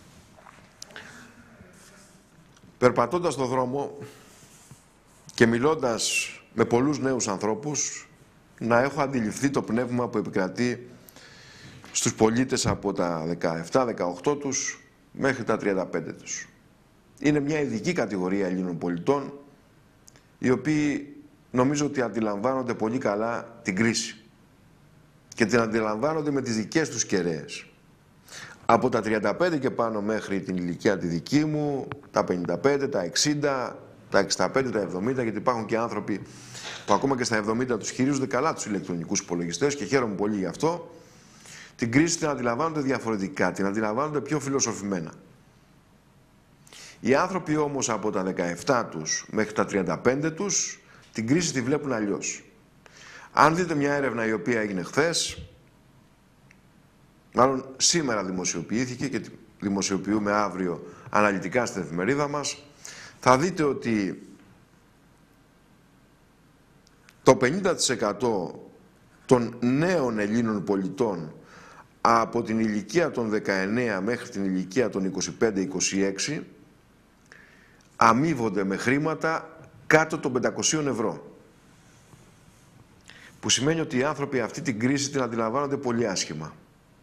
S1: περπατώντας στον δρόμο και μιλώντας με πολλούς νέους ανθρώπους, να έχω αντιληφθεί το πνεύμα που επικρατεί στους πολίτες από τα δεκαεπτά δεκαοκτώ τους μέχρι τα τριάντα πέντε τους. Είναι μια ειδική κατηγορία Ελλήνων πολιτών, οι οποίοι νομίζω ότι αντιλαμβάνονται πολύ καλά την κρίση και την αντιλαμβάνονται με τις δικές τους κεραίες. Από τα τριάντα πέντε και πάνω μέχρι την ηλικία τη δική μου, τα πενήντα πέντε, τα εξήντα, τα εξήντα πέντε, τα εβδομήντα, γιατί υπάρχουν και άνθρωποι που ακόμα και στα εβδομήντα τους χειρίζονται καλά τους ηλεκτρονικούς υπολογιστές και χαίρομαι πολύ γι' αυτό. Την κρίση την αντιλαμβάνονται διαφορετικά, την αντιλαμβάνονται πιο φιλοσοφημένα. Οι άνθρωποι όμως από τα δεκαεπτά τους μέχρι τα τριάντα πέντε τους την κρίση τη βλέπουν αλλιώς. Αν δείτε μια έρευνα η οποία έγινε χθες, μάλλον σήμερα δημοσιοποιήθηκε και δημοσιοποιούμε αύριο αναλυτικά στην εφημερίδα μας, θα δείτε ότι το πενήντα τοις εκατό των νέων Ελλήνων πολιτών από την ηλικία των δεκαεννέα μέχρι την ηλικία των είκοσι πέντε είκοσι έξι αμείβονται με χρήματα κάτω των πεντακοσίων ευρώ. Που σημαίνει ότι οι άνθρωποι αυτή την κρίση την αντιλαμβάνονται πολύ άσχημα.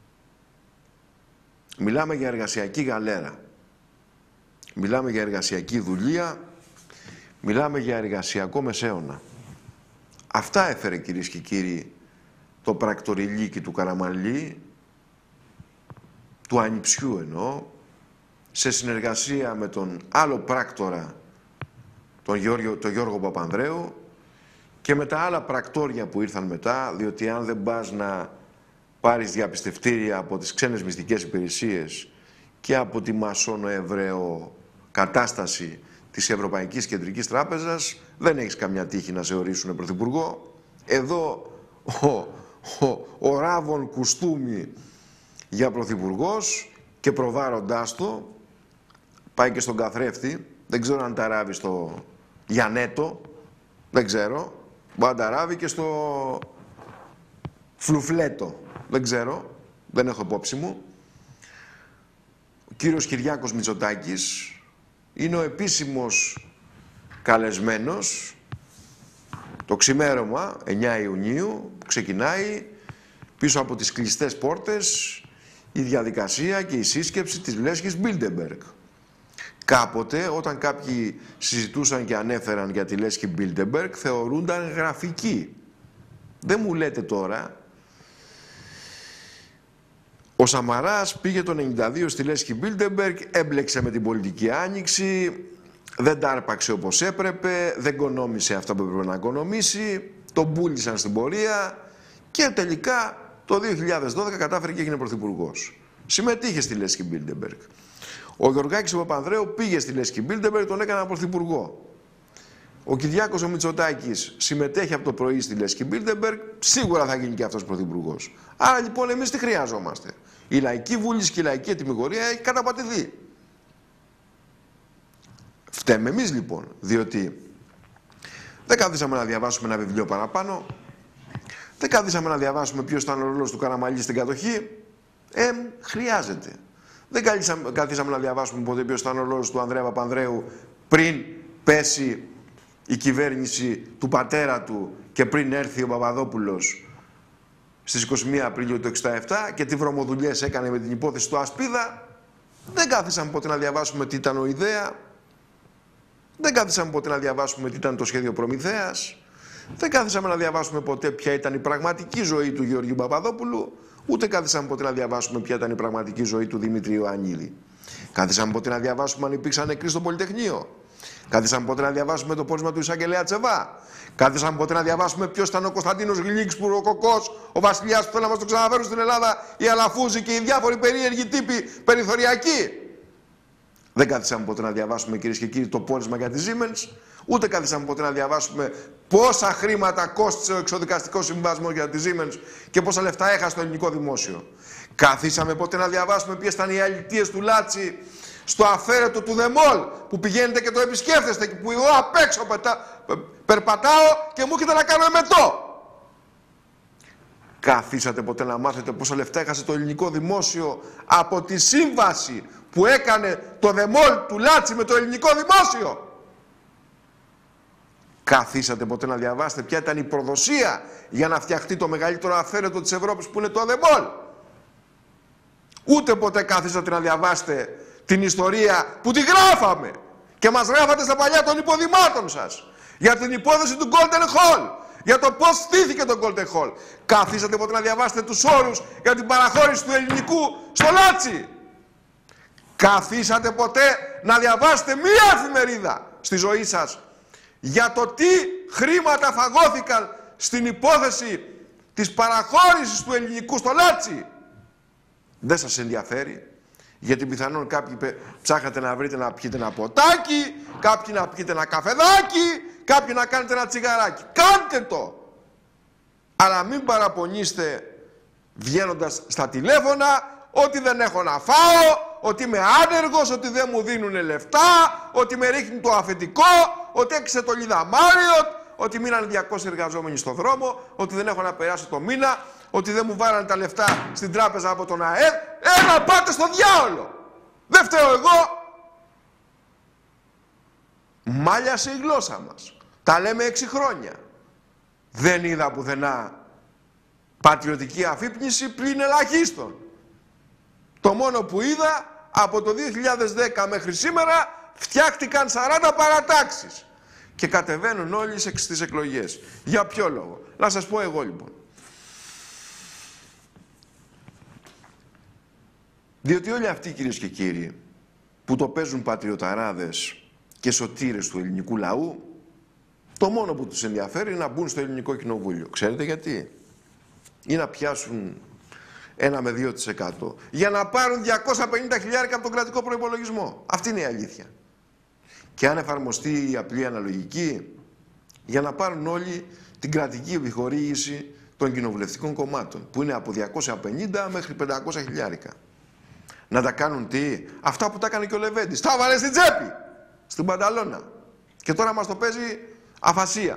S1: Μιλάμε για εργασιακή γαλέρα. Μιλάμε για εργασιακή δουλεία. Μιλάμε για εργασιακό μεσαίωνα. Αυτά έφερε, κυρίες και κύριοι, το πρακτοριλίκι του Καραμανλή, του Ανιψιού εννοώ, σε συνεργασία με τον άλλο πράκτορα, τον Γιώργο, τον Γιώργο Παπανδρέου, και με τα άλλα πρακτόρια που ήρθαν μετά, διότι αν δεν πας να πάρεις διαπιστευτήρια από τις ξένες μυστικές υπηρεσίες και από τη μασόνο-εβραίο κατάσταση της Ευρωπαϊκής Κεντρικής Τράπεζας, δεν έχεις καμιά τύχη να σε ορίσουν πρωθυπουργό. Εδώ ο, ο, ο Ράβων Κουστούμι για πρωθυπουργός και προβάροντάς το πάει και στον καθρέφτη, δεν ξέρω αν τα ράβει στο Γιαννέτο, δεν ξέρω, μπορεί να τα ράβει και στο Φλουφλέτο, δεν ξέρω, δεν έχω υπόψη μου. Ο κύριος Κυριάκος Μητσοτάκης είναι ο επίσημος καλεσμένος το ξημέρωμα εννέα Ιουνίου, που ξεκινάει πίσω από τις κλειστές πόρτες η διαδικασία και η σύσκεψη της λέσχης Bilderberg. Κάποτε, όταν κάποιοι συζητούσαν και ανέφεραν για τη λέσχη Bilderberg, θεωρούνταν γραφική. Δεν μου λέτε τώρα. Ο Σαμαράς πήγε το ενενήντα δύο στη λέσχη Bilderberg, έμπλεξε με την πολιτική άνοιξη, δεν τα άρπαξε όπως έπρεπε, δεν κονόμησε αυτά που έπρεπε να κονομήσει, τον πούλησαν στην πορεία και τελικά το δύο χιλιάδες δώδεκα κατάφερε και έγινε πρωθυπουργός. Συμμετείχε στη λέσχη Bilderberg. Ο Γεωργάκης ο Παπανδρέου πήγε στη λέσχη Bilderberg, τον έκανα πρωθυπουργό. Ο Κυριάκος ο Μητσοτάκης συμμετέχει από το πρωί στη λέσχη Bilderberg, σίγουρα θα γίνει και αυτός πρωθυπουργός. Άρα λοιπόν εμείς τι χρειαζόμαστε? Η λαϊκή βούληση και η λαϊκή ετυμηγορία έχει καταπατηθεί. Φταίμε εμείς λοιπόν, διότι δεν καθίσαμε να διαβάσουμε ένα βιβλίο παραπάνω, δεν καθίσαμε να διαβάσουμε ποιος ήταν ο ρόλος του Καραμανλή στην κατοχή. Ε, χρειάζεται. Δεν καθίσαμε να διαβάσουμε ποτέ ποιος ήταν ο ρόλος του Ανδρέα Παπανδρέου πριν πέσει η κυβέρνηση του πατέρα του και πριν έρθει ο Παπαδόπουλος στις είκοσι μία Απριλίου του εξήντα επτά και τι βρωμοδουλειές έκανε με την υπόθεση του Ασπίδα. Δεν κάθισαμε ποτέ να διαβάσουμε τι ήταν ο Ιδέα. Δεν κάθισαμε ποτέ να διαβάσουμε τι ήταν το σχέδιο Προμηθέας. Δεν κάθισαμε να διαβάσουμε ποτέ ποια ήταν η πραγματική ζωή του Γεωργίου Παπαδόπουλου. Ούτε κάθισαμε ποτέ να διαβάσουμε ποια ήταν η πραγματική ζωή του Δημήτρη Ιωαννίδη. Κάθισαμε ποτέ να διαβάσουμε αν υπήρξαν νεκροί στο Πολυτεχνείο. Κάθισαμε ποτέ να διαβάσουμε το πόρισμα του Εισαγγελέα Τσεβά. Κάθισαμε ποτέ να διαβάσουμε ποιος ήταν ο Κωνσταντίνος Γλίξπουρ, ο Κοκός, ο βασιλιάς που θέλουν να μας το ξαναφέρουν στην Ελλάδα, οι Αλαφούζοι και οι διάφοροι περίεργοι τύποι περιθωριακοί. Δεν κάθισαμε ποτέ να διαβάσουμε, κυρίες και κύριοι, το πόρισμα για τη Siemens, ούτε κάθισαμε ποτέ να διαβάσουμε πόσα χρήματα κόστισε ο εξοδικαστικός συμβιβασμός για τη Siemens και πόσα λεφτά έχασε το ελληνικό δημόσιο. Καθίσαμε ποτέ να διαβάσουμε ποιες ήταν οι αλητίες του Λάτσι στο αφαίρετο του Δεμόλ, που πηγαίνετε και το επισκέφτεστε και που εγώ απ' έξω πετα... περπατάω και μου έχετε να κάνω εμετό. Καθίσατε ποτέ να μάθετε πόσα λεφτά έχασε το ελληνικό δημόσιο από τη σύμβαση που έκανε το Δεμόλ του Λάτσι με το ελληνικό δημόσιο? Καθίσατε ποτέ να διαβάσετε ποια ήταν η προδοσία για να φτιαχτεί το μεγαλύτερο αφαίρετο της Ευρώπης που είναι το Δεμόλ? Ούτε ποτέ καθίσατε να διαβάσετε την ιστορία που τη γράφαμε και μας γράφατε στα παλιά των υποδημάτων σας για την υπόθεση του Golden Hall, για το πώς στήθηκε το Golden Hall. Καθίσατε ποτέ να διαβάσετε τους όρους για την παραχώρηση του ελληνικού στο Λάτσι? Καθίσατε ποτέ να διαβάσετε μία εφημερίδα στη ζωή σας για το τι χρήματα φαγώθηκαν στην υπόθεση της παραχώρησης του ελληνικού στο Λάτσι? Δεν σας ενδιαφέρει, γιατί πιθανόν κάποιοι ψάχνατε να βρείτε να πιείτε ένα ποτάκι, κάποιοι να πιείτε ένα καφεδάκι, κάποιοι να κάνετε ένα τσιγαράκι. Κάντε το! Αλλά μην παραπονείστε βγαίνοντας στα τηλέφωνα ότι δεν έχω να φάω, ότι είμαι άνεργος, ότι δεν μου δίνουν λεφτά, ότι με ρίχνει το αφεντικό, ότι έκλεισε το Λίδα Μάριοτ, ότι μείνανε διακόσιοι εργαζόμενοι στο δρόμο, ότι δεν έχω να περάσω το μήνα, ότι δεν μου βάλανε τα λεφτά στην τράπεζα από τον ΑΕΔ. Έλα, πάτε στο διάολο! Δεν φταίω εγώ! Μάλιασε η γλώσσα μας. Τα λέμε έξι χρόνια. Δεν είδα πουθενά πατριωτική αφύπνιση πλην ελαχίστων. Το μόνο που είδα, από το δύο χιλιάδες δέκα μέχρι σήμερα φτιάχτηκαν σαράντα παρατάξεις και κατεβαίνουν όλοι στις εκλογές. Για ποιο λόγο? Να σας πω εγώ λοιπόν. Διότι όλοι αυτοί, κυρίες και κύριοι, που το παίζουν πατριωταράδες και σωτήρες του ελληνικού λαού, το μόνο που τους ενδιαφέρει είναι να μπουν στο ελληνικό κοινοβούλιο. Ξέρετε γιατί? Ή να πιάσουν ένα με δύο τοις εκατό για να πάρουν διακόσια πενήντα χιλιάρικα από τον κρατικό προϋπολογισμό. Αυτή είναι η αλήθεια. Και αν εφαρμοστεί η απλή αναλογική, για να πάρουν όλοι την κρατική επιχορήγηση των κοινοβουλευτικών κομμάτων, που είναι από διακόσια πενήντα μέχρι πεντακόσια χιλιάρικα. Να τα κάνουν τι? Αυτά που τα έκανε και ο Λεβέντης. Τα βάλε στην τσέπη, στην πανταλώνα. Και τώρα μας το παίζει αφασία.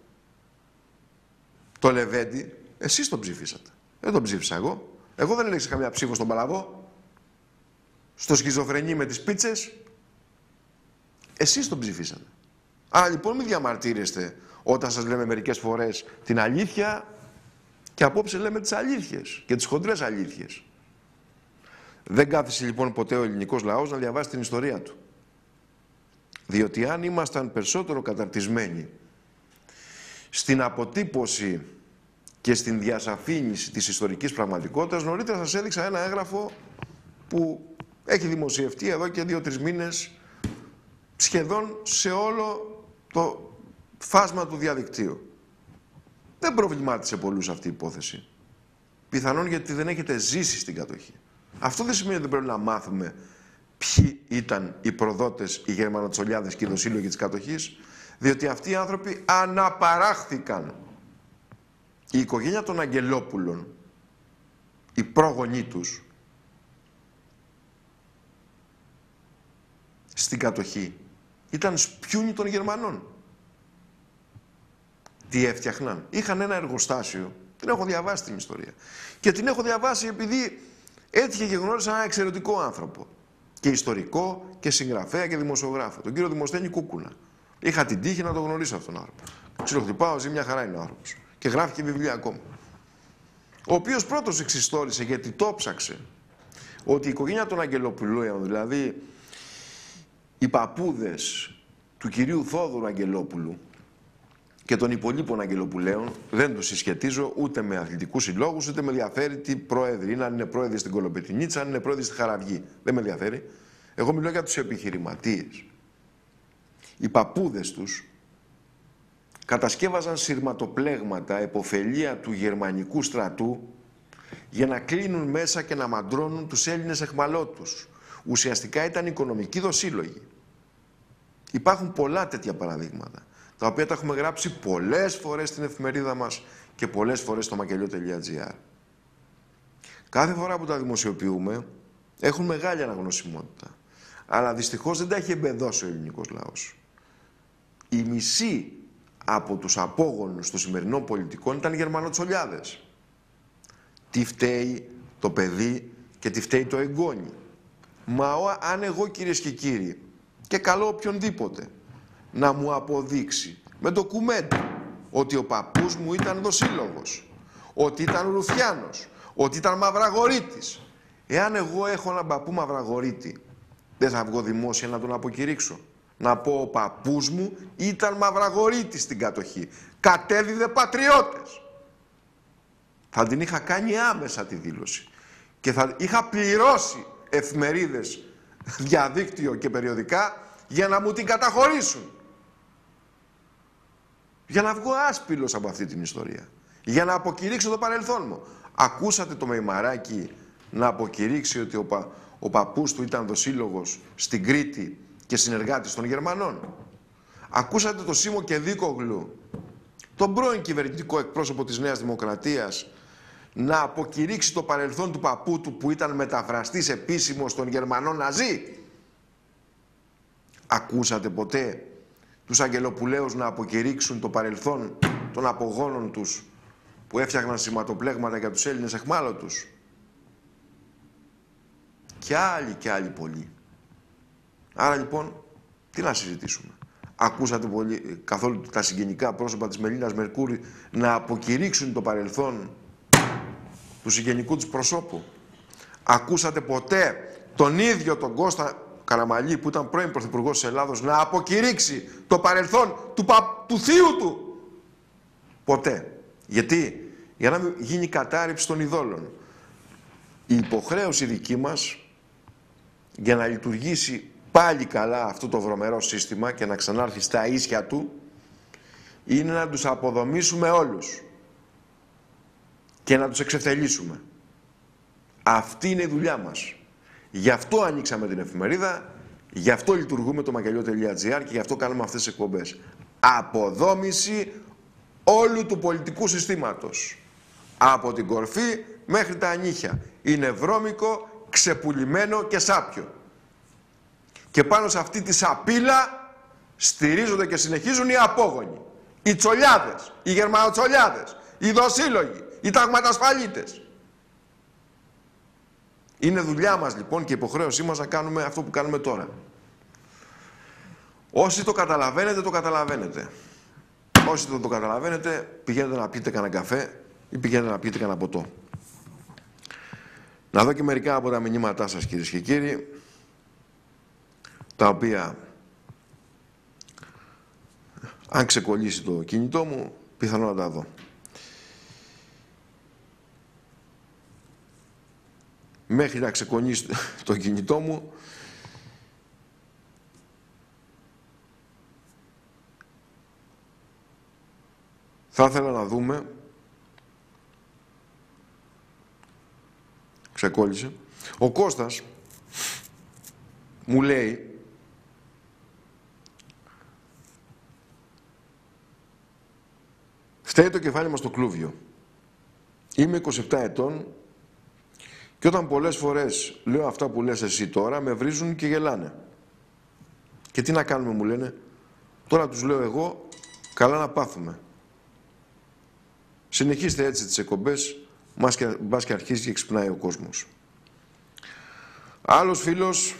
S1: Το Λεβέντη, εσείς τον ψηφίσατε. Δεν τον ψήφισα εγώ. Εγώ δεν έλεξα καμιά ψήφο στον Παλαβό. Στο σχιζοφρενή με τις πίτσες. Εσείς τον ψηφίσατε. Άρα λοιπόν μην διαμαρτύρεστε όταν σας λέμε μερικές φορές την αλήθεια και απόψε λέμε τις αλήθειες και τις χοντρές αλήθειες. Δεν κάθισε λοιπόν ποτέ ο ελληνικός λαός να διαβάσει την ιστορία του. Διότι αν ήμασταν περισσότερο καταρτισμένοι στην αποτύπωση και στην διασαφήνιση της ιστορικής πραγματικότητας, νωρίτερα σας έδειξα ένα έγγραφο που έχει δημοσιευτεί εδώ και δύο-τρεις μήνες σχεδόν σε όλο το φάσμα του διαδικτύου. Δεν προβλημάτισε πολλούς αυτή η υπόθεση. Πιθανόν γιατί δεν έχετε ζήσει στην κατοχή. Αυτό δεν σημαίνει ότι δεν πρέπει να μάθουμε ποιοι ήταν οι προδότες, οι Γερμανοτσολιάδες και οι δοσύλλογοι της κατοχής, διότι αυτοί οι άνθρωποι αναπαράχθηκαν. Η οικογένεια των Αγγελόπουλων, οι πρόγονοί τους, στην κατοχή, ήταν σπιούνι των Γερμανών. Τι έφτιαχναν? Είχαν ένα εργοστάσιο. Την έχω διαβάσει την ιστορία. Και την έχω διαβάσει επειδή έτυχε και γνώρισα έναν εξαιρετικό άνθρωπο. Και ιστορικό και συγγραφέα και δημοσιογράφο. Τον κύριο Δημοσθένη Κούκουνα. Είχα την τύχη να τον γνωρίσω αυτόν τον άνθρωπο. Ξυλοχτυπάω, ζει μια χαρά είναι ο άνθρωπος. Και γράφει και βιβλία ακόμα. Ο οποίος πρώτος εξιστόρισε, γιατί το ψάξε, ότι η οικογένεια των Αγγελοπουλών, δηλαδή οι παππούδες του κυρίου Θόδωρου Αγγελόπουλου και των υπολείπων Αγγελοπουλαίων, δεν τους συσχετίζω ούτε με αθλητικούς συλλόγους, ούτε με ενδιαφέρει τι πρόεδροι είναι, αν είναι πρόεδροι στην Κολοπετρινίτσα, αν είναι πρόεδροι στη Χαραυγή. Δεν με ενδιαφέρει. Εγώ μιλώ για τους επιχειρηματίες. Οι παππούδες τους κατασκεύαζαν σειρματοπλέγματα, επωφελία του γερμανικού στρατού, για να κλείνουν μέσα και να μαντρώνουν τους Έλληνες εχμαλώτους. ουσιαστικά ήταν οικονομικοί δοσύλλογοι. Υπάρχουν πολλά τέτοια παραδείγματα, τα οποία τα έχουμε γράψει πολλές φορές στην εφημερίδα μας και πολλές φορές στο μακελιό τελεία τζι άρ. Κάθε φορά που τα δημοσιοποιούμε, έχουν μεγάλη αναγνωσιμότητα. Αλλά δυστυχώς δεν τα έχει εμπεδώσει ο ελληνικός λαός. Οι μισοί από τους απόγονους των σημερινών πολιτικών ήταν Γερμανοτσολιάδες. Τι φταίει το παιδί και τι φταίει το εγγόνι. Μα ο, αν εγώ, κυρίες και κύριοι, και καλώ οποιονδήποτε να μου αποδείξει με ντοκουμέντο ότι ο παππούς μου ήταν δοσύλλογος, ότι ήταν Ρουφιάνος, ότι ήταν Μαυραγορείτης. Εάν εγώ έχω έναν παππού Μαυραγορείτη, δεν θα βγω δημόσια να τον αποκηρύξω. Να πω ο παππούς μου ήταν Μαυραγορείτης στην κατοχή. Κατέδιδε πατριώτες. Θα την είχα κάνει άμεσα τη δήλωση. Και θα είχα πληρώσει εφημερίδες, διαδίκτυο και περιοδικά για να μου την καταχωρήσουν. Για να βγω άσπυλος από αυτή την ιστορία. Για να αποκηρύξω το παρελθόν μου. Ακούσατε το Μεϊμαράκι να αποκηρύξει ότι ο, πα, ο παππούς του ήταν δοσύλλογος στην Κρήτη και συνεργάτης των Γερμανών. Ακούσατε το Σίμω Κεδίκογλου, τον πρώην κυβερνητικό εκπρόσωπο της Νέας Δημοκρατίας, να αποκηρύξει το παρελθόν του παππού του που ήταν μεταφραστής επίσημος των Γερμανών Ναζί. Ακούσατε ποτέ τους Αγγελοπουλαίους να αποκηρύξουν το παρελθόν των απογόνων τους που έφτιαχναν σηματοπλέγματα για τους Έλληνες εχμάλωτους? Και άλλοι και άλλοι πολλοί. Άρα λοιπόν, τι να συζητήσουμε. Ακούσατε πολύ, καθόλου τα συγγενικά πρόσωπα της Μελίνας Μερκούρη να αποκηρύξουν το παρελθόν του συγγενικού της προσώπου? Ακούσατε ποτέ τον ίδιο τον Κώστα Καραμαλή, που ήταν πρώην Πρωθυπουργός της Ελλάδος, να αποκηρύξει το παρελθόν του, πα... του θείου του? Ποτέ. Γιατί? Για να μην γίνει κατάρριψη των ειδόλων. Η υποχρέωση δική μας για να λειτουργήσει πάλι καλά αυτό το βρωμερό σύστημα και να ξανάρθει στα ίσια του είναι να τους αποδομήσουμε όλους και να τους εξευθελίσουμε. Αυτή είναι η δουλειά μας. Γι' αυτό ανοίξαμε την εφημερίδα, γι' αυτό λειτουργούμε το μακελιό τελεία τζι άρ και γι' αυτό κάνουμε αυτές τις εκπομπές. Αποδόμηση όλου του πολιτικού συστήματος. Από την κορφή μέχρι τα ανήχια. Είναι βρώμικο, ξεπουλημένο και σάπιο. Και πάνω σε αυτή τη σαπίλα στηρίζονται και συνεχίζουν οι απόγονοι. Οι τσολιάδες, οι γερμανοτσολιάδες, οι δοσύλλογοι, οι ταγματασφαλίτες. Είναι δουλειά μας λοιπόν και υποχρέωσή μας να κάνουμε αυτό που κάνουμε τώρα. Όσοι το καταλαβαίνετε, το καταλαβαίνετε. Όσοι δεν το καταλαβαίνετε, πηγαίνετε να πιείτε κανένα καφέ ή πηγαίνετε να πιείτε κανένα ποτό. Να δω και μερικά από τα μηνύματά σας, κυρίες και κύριοι, τα οποία, αν ξεκολλήσει το κινητό μου, πιθανό να τα δω. Μέχρι να ξεκολλήσει το κινητό μου, θα ήθελα να δούμε, ξεκόλλησε, ο Κώστας μου λέει φταίει το κεφάλι μας στο κλούβιο. Είμαι είκοσι επτά ετών και όταν πολλές φορές λέω αυτά που λες εσύ τώρα, με βρίζουν και γελάνε. Και τι να κάνουμε, μου λένε. Τώρα τους λέω εγώ, καλά να πάθουμε. Συνεχίστε έτσι τις εκπομπές, μπας και αρχίζει και ξυπνάει ο κόσμος. Άλλος φίλος,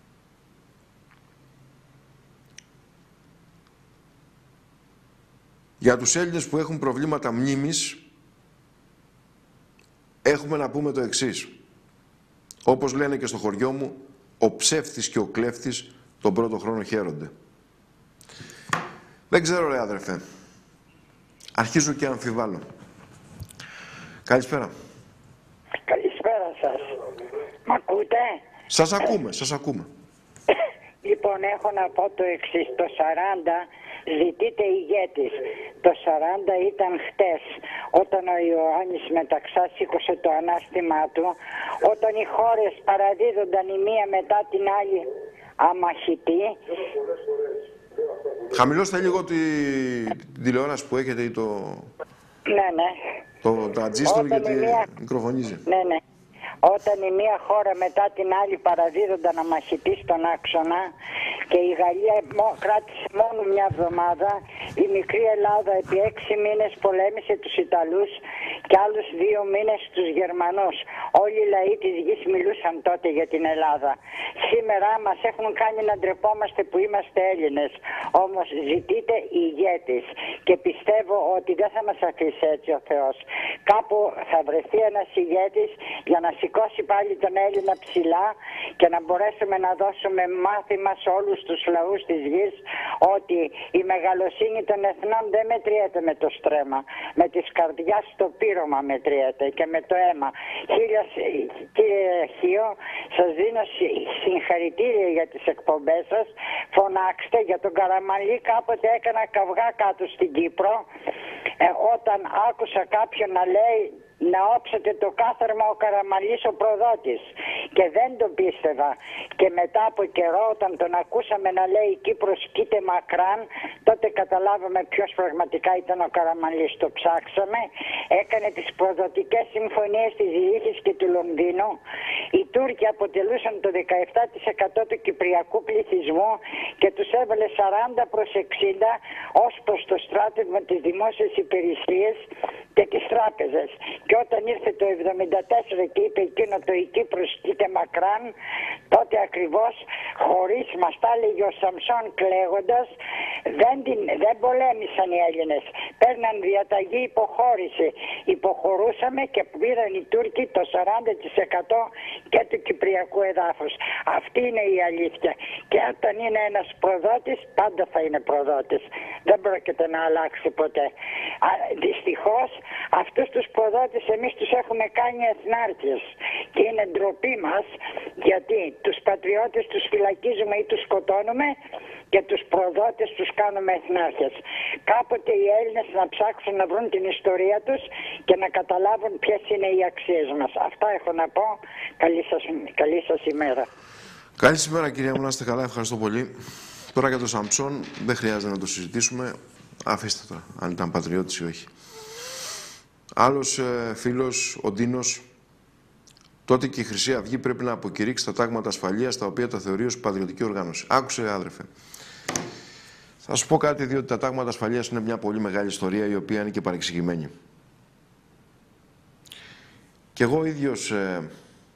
S1: για τους Έλληνες που έχουν προβλήματα μνήμης, έχουμε να πούμε το εξής. Όπως λένε και στο χωριό μου, ο ψεύτης και ο κλέφτης τον πρώτο χρόνο χαίρονται. Δεν ξέρω, ρε αδερφέ. Αρχίζω και αμφιβάλλω. Καλησπέρα.
S2: Καλησπέρα σας. Μ' ακούτε?
S1: Σας ακούμε, σας ακούμε.
S2: Λοιπόν, έχω να πω το εξής. Το σαράντα Ζητείτε ηγέτης. Το σαράντα ήταν χτες, όταν ο Ιωάννης Μεταξάς σήκωσε το ανάστημά του, όταν οι χώρες παραδίδονταν η μία μετά την άλλη αμαχητή.
S1: Χαμηλώστε λίγο τη, την τηλεόραση που έχετε ή το...
S2: Ναι, ναι.
S1: Το τραντζίστορ, γιατί
S2: μία...
S1: μικροφωνίζει.
S2: Ναι, ναι. Όταν η μία χώρα μετά την άλλη παραδίδονταν αμαχητή στον άξονα και η Γαλλία κράτησε μόνο μια εβδομάδα, η μικρή Ελλάδα επί έξι μήνες πολέμησε τους Ιταλούς και άλλους δύο μήνες τους Γερμανούς. Όλοι οι λαοί της γης μιλούσαν τότε για την Ελλάδα. Σήμερα μας έχουν κάνει να ντρεπόμαστε που είμαστε Έλληνες. Όμως ζητείτε ηγέτης και πιστεύω ότι δεν θα μας αφήσει έτσι ο Θεός. Κάπου θα βρεθεί ένας ηγέτης για να σηκώσει πάλι τον Έλληνα ψηλά και να μπορέσουμε να δώσουμε μάθημα σε όλους τους λαούς της γης ότι η μεγαλοσύνη των εθνών δεν μετριέται με το στρέμμα. Με της καρδιάς το πείρωμα μετριέται και με το αίμα. Χίλια, κύριε Χίο, σας δίνω συγχαρητήρια για τις εκπομπές σας. Φωνάξτε για τον Καραμανλή. Κάποτε έκανα καυγά κάτω στην Κύπρο ε, όταν άκουσα κάποιον να λέει να όψετε το κάθαρμα ο Καραμανλής ο προδότης, και δεν τον πίστευα. Και μετά από καιρό, όταν τον ακούσαμε να λέει Κύπρος κοίται μακράν, τότε καταλάβαμε ποιος πραγματικά ήταν ο Καραμανλής. Το ψάξαμε, έκανε τις προδοτικές συμφωνίες της Ζηρίχης και του Λονδίνου. Οι Τούρκοι αποτελούσαν το δεκαεπτά τοις εκατό του κυπριακού πληθυσμού και τους έβαλε σαράντα προς εξήντα ως προς το στράτευμα της δημόσιας υπηρεσίας και τις τράπεζες. Και όταν ήρθε το εβδομήντα τέσσερα και είπε εκείνο το η Κύπρος κοίται μακράν, τότε ακριβώς χωρίς, μας τα έλεγε ο Σαμσόν κλαίγοντας, δεν, την, δεν πολέμησαν οι Έλληνες. Παίρναν διαταγή υποχώρηση. Υποχωρούσαμε και πήραν οι Τούρκοι το σαράντα τοις εκατό και του κυπριακού εδάφους. Αυτή είναι η αλήθεια. Και όταν είναι ένας προδότης, πάντα θα είναι προδότης. Δεν πρόκειται να αλλάξει ποτέ. Δυστυχώς αυτούς τους προδότες εμείς τους έχουμε κάνει εθνάρχες και είναι ντροπή μας, γιατί τους πατριώτες τους φυλακίζουμε ή τους σκοτώνουμε και τους προδότες τους κάνουμε εθνάρχες. Κάποτε οι Έλληνες να ψάξουν να βρουν την ιστορία τους και να καταλάβουν ποιες είναι οι αξίες μας. Αυτά έχω να πω. Καλή σας, καλή σας ημέρα.
S1: Καλή ημέρα, κυρία μου, να είστε καλά, ευχαριστώ πολύ. Τώρα για τον Σαμψόν δεν χρειάζεται να το συζητήσουμε. Αφήστε τώρα, αν ήταν πατριώτης ή όχι. Άλλος ε, φίλος, ο Ντίνος, τότε και η Χρυσή Αυγή πρέπει να αποκηρύξει τα τάγματα ασφαλείας, τα οποία τα θεωρεί ως πατριωτική οργάνωση. Άκουσε, άδερφε. Θα σου πω κάτι, διότι τα τάγματα ασφαλείας είναι μια πολύ μεγάλη ιστορία, η οποία είναι και παρεξηγημένη. Και εγώ ίδιος ε,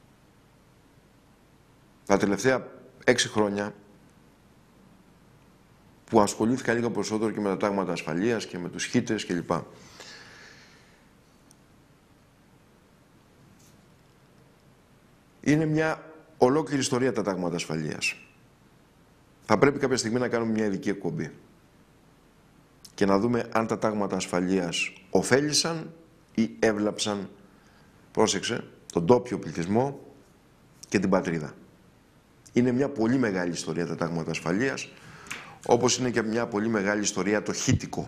S1: τα τελευταία έξι χρόνια που ασχολήθηκα λίγο περισσότερο και με τα τάγματα ασφαλείας και με τους χίτες κλπ. Είναι μια ολόκληρη ιστορία τα τάγματα ασφαλείας. Θα πρέπει κάποια στιγμή να κάνουμε μια ειδική εκπομπή και να δούμε αν τα τάγματα ασφαλείας ωφέλησαν ή έβλαψαν, πρόσεξε, τον τόπιο πληθυσμό και την πατρίδα. Είναι μια πολύ μεγάλη ιστορία τα τάγματα ασφαλείας, όπως είναι και μια πολύ μεγάλη ιστορία το χίτικο.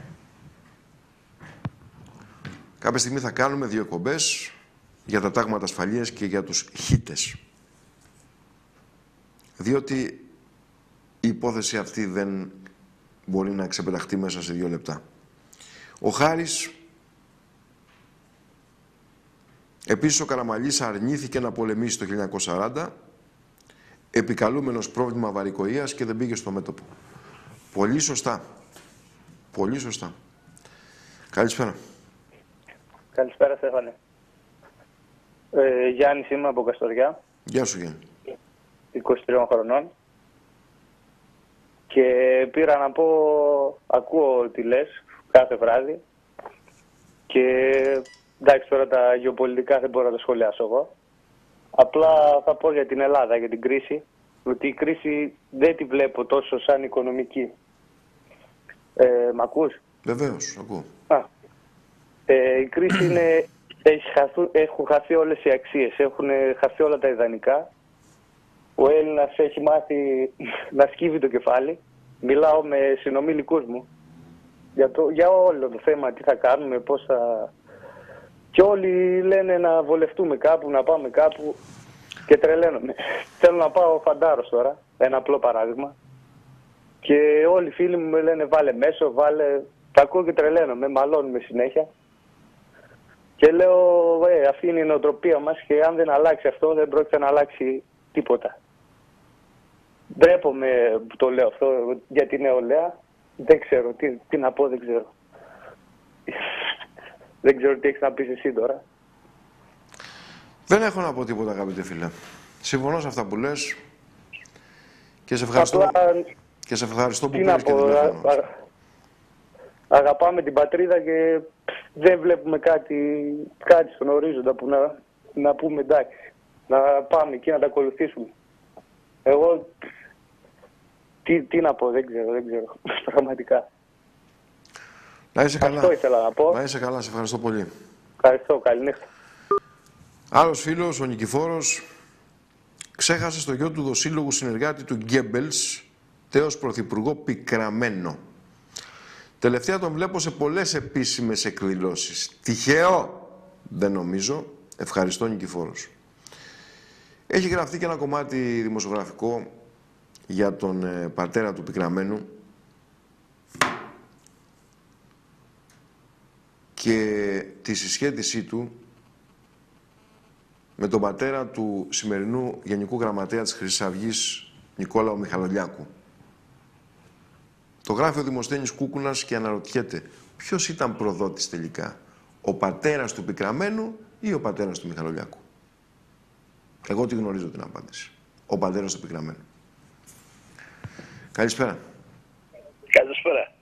S1: Κάποια στιγμή θα κάνουμε δύο εκπομπές για τα τάγματα ασφαλείας και για τους χίτες. Διότι η υπόθεση αυτή δεν μπορεί να ξεπεταχτεί μέσα σε δύο λεπτά. Ο Χάρης, επίσης ο Καραμανλής αρνήθηκε να πολεμήσει το χίλια εννιακόσια σαράντα, επικαλούμενος πρόβλημα βαρικοΐας και δεν πήγε στο μέτωπο. Πολύ σωστά. Πολύ σωστά. Καλησπέρα.
S3: Καλησπέρα, Στέφανε. Ε, Γιάννης είμαι από Καστοριά.
S1: Γεια σου, Γιάννη.
S3: είκοσι τριών χρονών. Και πήρα να πω, ακούω τι λες κάθε βράδυ. Και εντάξει, τώρα τα γεωπολιτικά δεν μπορώ να τα σχολιάσω εγώ. Απλά θα πω για την Ελλάδα, για την κρίση. Ότι η κρίση δεν τη βλέπω τόσο σαν οικονομική. Ε, μ' ακούς?
S1: Βεβαίως, ακούω.
S3: Α, ε, η κρίση είναι... Έχει χαθού, έχουν χαθεί όλες οι αξίες, έχουν χαθεί όλα τα ιδανικά. Ο Έλληνας έχει μάθει να σκύβει το κεφάλι μιλάω με συνομιλικούς μου για, το, για όλο το θέμα, τι θα κάνουμε, πώς θα... Και όλοι λένε να βολευτούμε κάπου, να πάμε κάπου και τρελαίνομαι. Θέλω να πάω Φαντάρος τώρα, ένα απλό παράδειγμα. Και όλοι οι φίλοι μου με λένε βάλε μέσο, βάλε... Τα ακούω και τρελαίνομαι, μαλώνουμε συνέχεια. Και λέω, ε, αυτή είναι η νοοτροπία μας και αν δεν αλλάξει αυτό δεν πρόκειται να αλλάξει τίποτα. Ντρέπομαι που το λέω αυτό για την νεολαία. Δεν ξέρω τι, τι να πω, δεν ξέρω. Δεν ξέρω τι έχεις να πεις εσύ τώρα.
S1: Δεν έχω να πω τίποτα, αγαπητέ φίλε. Συμφωνώ σε αυτά που λες και σε ευχαριστώ,
S3: Απλά,
S1: και σε ευχαριστώ που
S3: τι να
S1: πήρες και
S3: πω,
S1: τηλέφωνο.
S3: α, α, αγαπάμε την πατρίδα και δεν βλέπουμε κάτι, κάτι στον ορίζοντα που να, να πούμε εντάξει. Να πάμε εκεί να τα ακολουθήσουμε. Εγώ τι, τι να πω, δεν ξέρω, δεν ξέρω. Πραγματικά.
S1: Να είσαι καλά.
S3: Αυτό ήθελα να πω.
S1: Να είσαι καλά, σε ευχαριστώ πολύ.
S3: Ευχαριστώ, καληνύχτα.
S1: Άλλος φίλος, ο Νικηφόρος, ξέχασε στο γιο του δοσύλλογου συνεργάτη του Γκέμπελς, τέος πρωθυπουργό πικραμένο. Τελευταία τον βλέπω σε πολλές επίσημες εκδηλώσεις. Τυχαίο? Δεν νομίζω. Ευχαριστώ, Νικηφόρος. Έχει γραφτεί και ένα κομμάτι δημοσιογραφικό για τον ε, πατέρα του πικραμένου και τη συσχέτισή του με τον πατέρα του σημερινού Γενικού Γραμματέα της Χρυσής Αυγής, Νικόλαο Μιχαλολιάκου. Το γράφει ο Δημοσθένης Κούκουνας και αναρωτιέται ποιος ήταν προδότης τελικά, ο πατέρας του πικραμένου ή ο πατέρας του Μιχαλολιάκου. Εγώ τη γνωρίζω την απάντηση. Ο πατέρας του πικραμένου. Καλησπέρα.
S4: Καλησπέρα.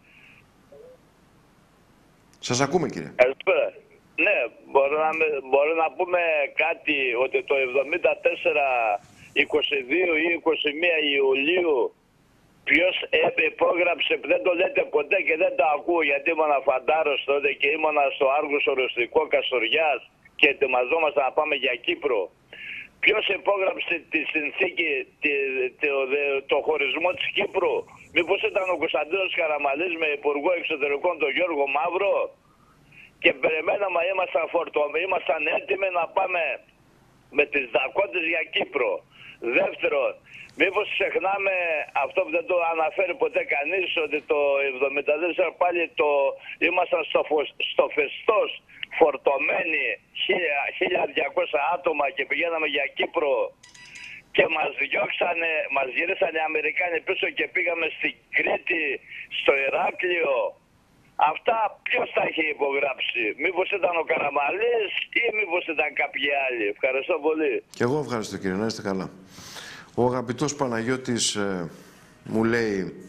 S1: Σας ακούμε, κύριε.
S4: Καλησπέρα. Ναι, μπορώ να, μπορώ να πούμε κάτι ότι το εβδομήντα τέσσερα, είκοσι δύο ή είκοσι μία Ιουλίου ποιος υπόγραψε, δεν το λέτε ποτέ και δεν το ακούω γιατί ήμουνα Φαντάρος τότε και ήμουνα στο Άργος Οριστικό Καστοριάς και ετοιμαζόμαστε να πάμε για Κύπρο. Ποιος υπόγραψε τη συνθήκη, τη, το, το χωρισμό της Κύπρου? Μήπως ήταν ο Κωνσταντίνος Καραμανλής με υπουργό εξωτερικών τον Γιώργο Μαύρο? Και περιμέναμε, ήμασταν φορτωμένοι, ήμασταν έτοιμοι να πάμε με τις Δακώτες για Κύπρο. Δεύτερον, μήπως ξεχνάμε αυτό που δεν το αναφέρει ποτέ κανείς, ότι το εβδομήντα τέσσερα πάλι το ήμασταν στο, στο Φεστός φορτωμένοι χίλια διακόσια άτομα και πηγαίναμε για Κύπρο και μας διώξανε, μας γύρισαν οι Αμερικάνοι πίσω και πήγαμε στην Κρήτη, στο Ηράκλειο. Αυτά ποιος τα έχει υπογράψει? Μήπως ήταν ο Καραμανλής ή μήπως ήταν κάποιοι άλλοι? Ευχαριστώ πολύ.
S1: Και εγώ ευχαριστώ, κύριε. Να είστε καλά. Ο αγαπητός Παναγιώτης ε, μου λέει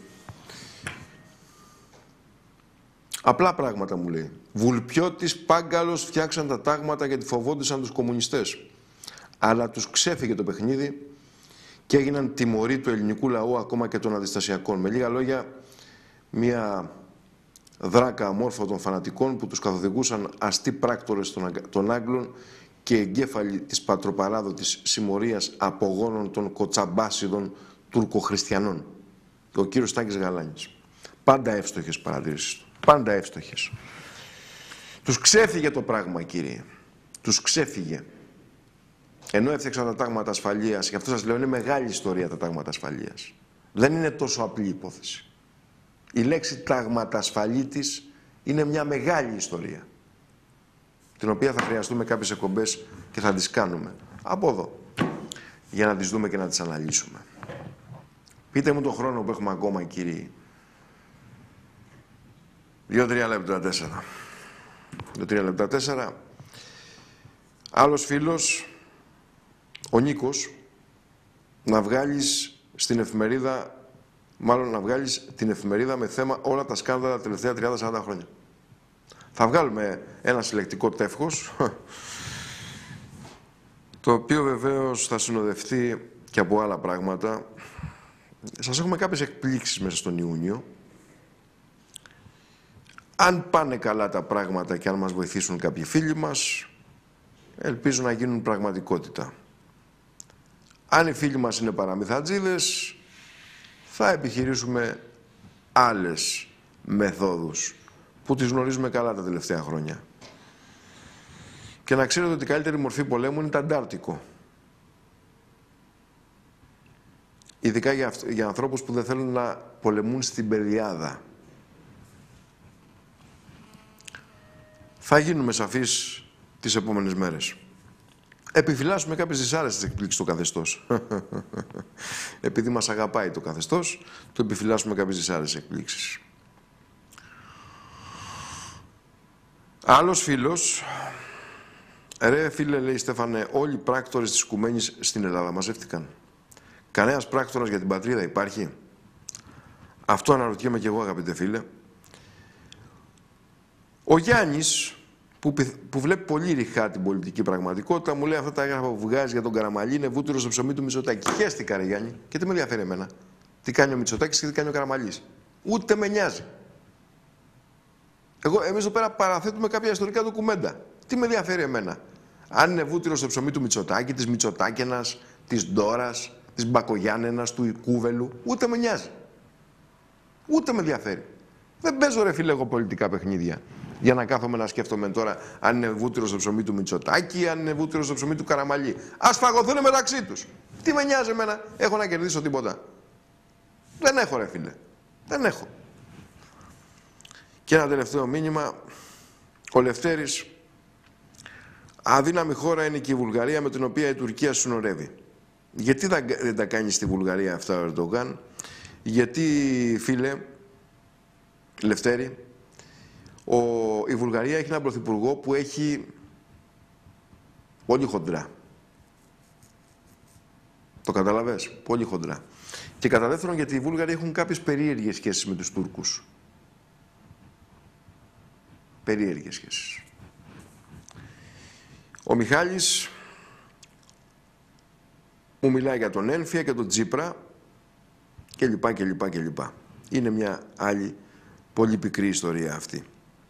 S1: απλά πράγματα, μου λέει. Βουλπιώτης, Πάγκαλος φτιάξαν τα τάγματα γιατί φοβόντουσαν τους κομμουνιστές. Αλλά τους ξέφυγε το παιχνίδι και έγιναν τιμωροί του ελληνικού λαού, ακόμα και των αντιστασιακών. Με λίγα λόγια, μια δράκα αμόρφωτων φανατικών που τους καθοδηγούσαν αστεί πράκτορες των Άγγλων και εγκέφαλοι της πατροπαράδοτης συμμορίας απογόνων των κοτσαμπάσιδων τουρκοχριστιανών. Ο κύριος Τάκης Γαλάνης. Πάντα εύστοχες παρατηρήσεις του. Πάντα εύστοχες. Τους ξέφυγε το πράγμα, κύριε. Τους ξέφυγε. Ενώ έφτιαξαν τα τάγματα ασφαλείας, γι' αυτό σας λέω, είναι μεγάλη ιστορία τα τάγματα ασφαλείας. Δεν είναι τόσο απλή υπόθεση. Η λέξη τάγματα ασφαλίτης είναι μια μεγάλη ιστορία, την οποία θα χρειαστούμε κάποιες εκπομπές και θα τις κάνουμε από εδώ, για να τις δούμε και να τις αναλύσουμε. Πείτε μου τον χρόνο που έχουμε ακόμα, κύριοι. Δύο-τρία λεπτά, τέσσερα. Δύο-τρία λεπτά, τέσσερα. Άλλος φίλος, ο Νίκος, να βγάλεις στην εφημερίδα, μάλλον να βγάλεις την εφημερίδα με θέμα όλα τα σκάνδαλα τα τελευταία τριάντα σαράντα χρόνια. Θα βγάλουμε ένα συλλεκτικό τεύχος, το οποίο βεβαίως θα συνοδευτεί και από άλλα πράγματα. Σας έχουμε κάποιες εκπλήξεις μέσα στον Ιούνιο. Αν πάνε καλά τα πράγματα και αν μας βοηθήσουν κάποιοι φίλοι μας, ελπίζω να γίνουν πραγματικότητα. Αν οι φίλοι μας είναι παραμυθατζίδες, θα επιχειρήσουμε άλλες μεθόδους που τις γνωρίζουμε καλά τα τελευταία χρόνια. Και να ξέρετε ότι η καλύτερη μορφή πολέμου είναι το Αντάρτικο. Ειδικά για, για ανθρώπους που δεν θέλουν να πολεμούν στην πεδιάδα. Θα γίνουμε σαφείς τις επόμενες μέρες. Επιφυλάσσουμε κάποιες δυσάρεστες εκπλήξεις στο καθεστώς. Επειδή μας αγαπάει το καθεστώς, το επιφυλάσσουμε κάποιες δυσάρεστες εκπλήξεις. Άλλος φίλος, ρε φίλε, λέει Στέφανε, όλοι οι πράκτορες της Οικουμένης στην Ελλάδα μαζεύτηκαν. Κανένας πράκτορας για την πατρίδα υπάρχει? Αυτό αναρωτιέμαι και εγώ, αγαπητέ φίλε. Ο Γιάννης, που, που βλέπει πολύ ρηχά την πολιτική πραγματικότητα, μου λέει αυτά τα έγγραφα που βγάζει για τον Καραμαλή είναι βούτυρο στο ψωμί του Μητσοτάκη. Χαίστηκα, ρε Γιάννη, και τι με ενδιαφέρει εμένα. Τι κάνει ο Μητσοτάκης και τι κάνει ο Καραμαλής. Ούτε με νοιάζει. Εγώ, εμείς εδώ πέρα παραθέτουμε κάποια ιστορικά ντοκουμέντα. Τι με ενδιαφέρει εμένα. Αν είναι βούτυρο στο ψωμί του Μητσοτάκη, της Μητσοτάκενας, της Ντόρας, της Μπακογιάννενας, του Κούβελου, ούτε με νοιάζει. Ούτε με ενδιαφέρει. Δεν παίζω, ρε φίλε, εγώ πολιτικά παιχνίδια. Για να κάθομαι να σκέφτομαι τώρα αν είναι βούτυρο στο ψωμί του Μητσοτάκη, αν είναι βούτυρο στο ψωμί του Καραμαλή. Ας φαγωθούν μεταξύ τους. Τι με νοιάζει εμένα, έχω να κερδίσω τίποτα. Δεν έχω, ρε φίλε. Δεν έχω. Και ένα τελευταίο μήνυμα. Ο Λευτέρης, αδύναμη χώρα είναι και η Βουλγαρία με την οποία η Τουρκία συνορεύει. Γιατί δεν τα κάνει στη Βουλγαρία αυτά ο Ερντογάν? Γιατί, φίλε, Λευτέρη, ο, η Βουλγαρία έχει έναν πρωθυπουργό που έχει πολύ χοντρά. Το καταλαβες, πολύ χοντρά. Και κατά δεύτερον, γιατί οι Βούλγαροι έχουν κάποιες περίεργες σχέσεις με τους Τούρκους. Περίεργες σχέσεις. Ο Μιχάλης μου μιλάει για τον Ένφια και τον Τσίπρα και λοιπά και λοιπά και λοιπά. Είναι μια άλλη πολύ πικρή ιστορία αυτή.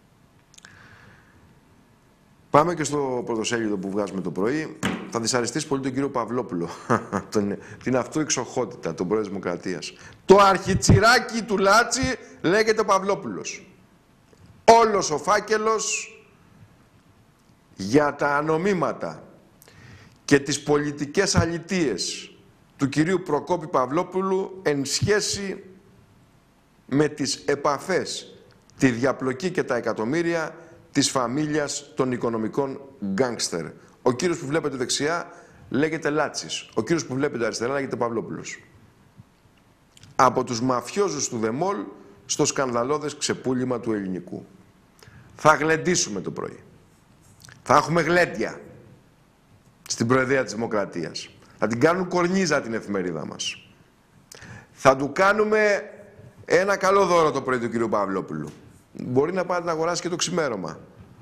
S1: Πάμε και στο πρωτοσέλιδο που βγάζουμε το πρωί. Θα δυσαρεστήσει πολύ τον κύριο Παυλόπουλο. Την αυτού εξοχότητα, τον πρόεδρο της Δημοκρατίας. Το αρχιτσιράκι του Λάτσι λέγεται Παυλόπουλος. Όλος ο φάκελος για τα ανομήματα και τις πολιτικές αλητείες του κυρίου Προκόπη Παυλόπουλου εν σχέση με τις επαφές, τη διαπλοκή και τα εκατομμύρια της φαμίλιας των οικονομικών γκάνγκστερ. Ο κύριος που βλέπετε δεξιά λέγεται Λάτσης. Ο κύριος που βλέπετε αριστερά λέγεται Παυλόπουλος. Από τους μαφιόζους του Δεμόλ στο σκανδαλώδες ξεπούλημα του ελληνικού. Θα γλεντήσουμε το πρωί. Θα έχουμε γλέντια στην Προεδρία της Δημοκρατίας. Θα την κάνουν κορνίζα την εφημερίδα μας. Θα του κάνουμε ένα καλό δώρο το πρωί του κύριου Παυλόπουλου. Μπορεί να πάει να αγοράσει και το ξημέρωμα.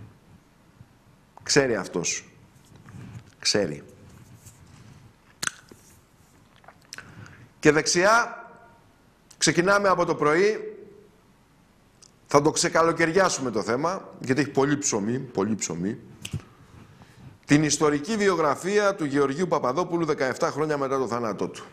S1: Ξέρει αυτός. Ξέρει. Και δεξιά ξεκινάμε από το πρωί. Θα το ξεκαλοκαιριάσουμε το θέμα, γιατί έχει πολύ ψωμί, πολύ ψωμί. Την ιστορική βιογραφία του Γεωργίου Παπαδόπουλου δεκαεπτά χρόνια μετά το θάνατό του.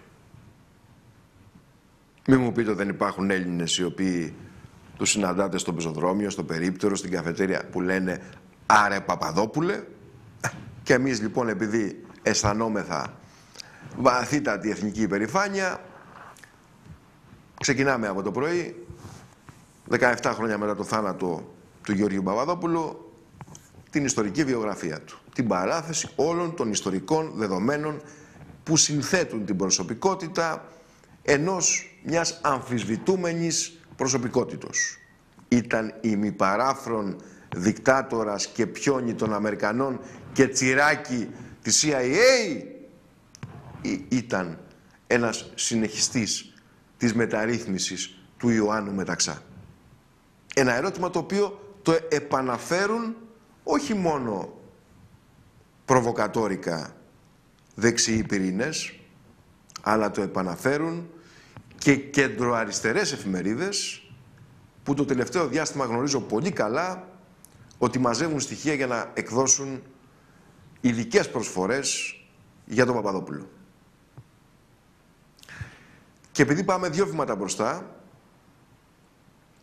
S1: Μην μου πείτε ότι δεν υπάρχουν Έλληνες οι οποίοι τους συναντάτε στο πεζοδρόμιο, στο περίπτερο, στην καφετέρια που λένε «Άρε Παπαδόπουλε». Και εμείς λοιπόν, επειδή αισθανόμεθα βαθύτατη εθνική υπερηφάνεια, ξεκινάμε από το πρωί, δεκαεπτά χρόνια μετά το θάνατο του Γεωργίου Παπαδόπουλου, την ιστορική βιογραφία του. Την παράθεση όλων των ιστορικών δεδομένων που συνθέτουν την προσωπικότητα ενός μιας αμφισβητούμενης προσωπικότητος. Ήταν ημιπαράφρον δικτάτορας και πιόνι των Αμερικανών και τσιράκι της σι άι έι ή ήταν ένας συνεχιστής της μεταρρύθμισης του Ιωάννου Μεταξά. Ένα ερώτημα το οποίο το επαναφέρουν όχι μόνο προβοκατόρικα δεξιοί πυρήνες, αλλά το επαναφέρουν και κεντροαριστερές εφημερίδες που το τελευταίο διάστημα γνωρίζω πολύ καλά ότι μαζεύουν στοιχεία για να εκδώσουν ειδικές προσφορές για τον Παπαδόπουλο. Και επειδή πάμε δύο βήματα μπροστά,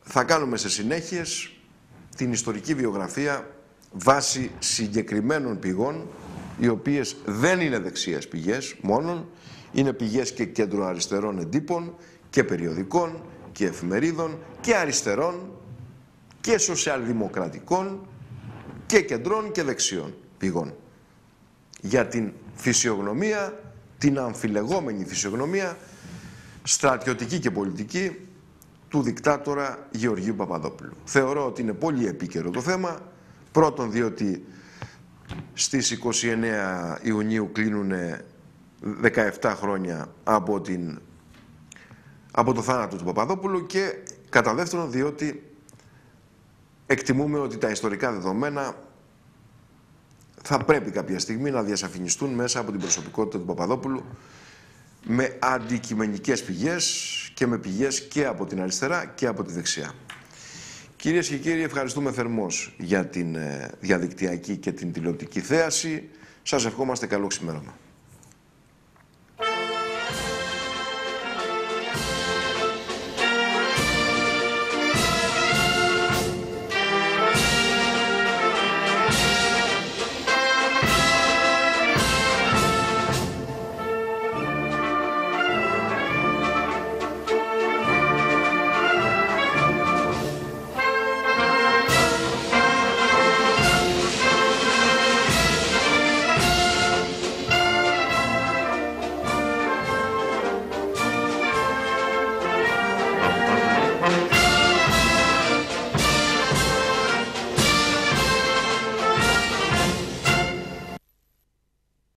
S1: θα κάνουμε σε συνέχειες την ιστορική βιογραφία βάσει συγκεκριμένων πηγών, οι οποίες δεν είναι δεξιές πηγές μόνον, είναι πηγές και κέντροαριστερών εντύπων και περιοδικών και εφημερίδων και αριστερών και σοσιαλδημοκρατικών και κεντρών και δεξιών πηγών. Για την φυσιογνωμία, την αμφιλεγόμενη φυσιογνωμία, στρατιωτική και πολιτική, του δικτάτορα Γεωργίου Παπαδόπουλου. Θεωρώ ότι είναι πολύ επίκαιρο το θέμα, πρώτον διότι στις είκοσι εννέα Ιουνίου κλείνουν δεκαεπτά χρόνια από, την, από το θάνατο του Παπαδόπουλου και κατά δεύτερον διότι εκτιμούμε ότι τα ιστορικά δεδομένα θα πρέπει κάποια στιγμή να διασαφινιστούν μέσα από την προσωπικότητα του Παπαδόπουλου με αντικειμενικές πηγές και με πηγές και από την αριστερά και από τη δεξιά. Κυρίες και κύριοι, ευχαριστούμε θερμώς για την διαδικτυακή και την τηλεοπτική θέαση. Σας ευχόμαστε καλό ξημέρωμα.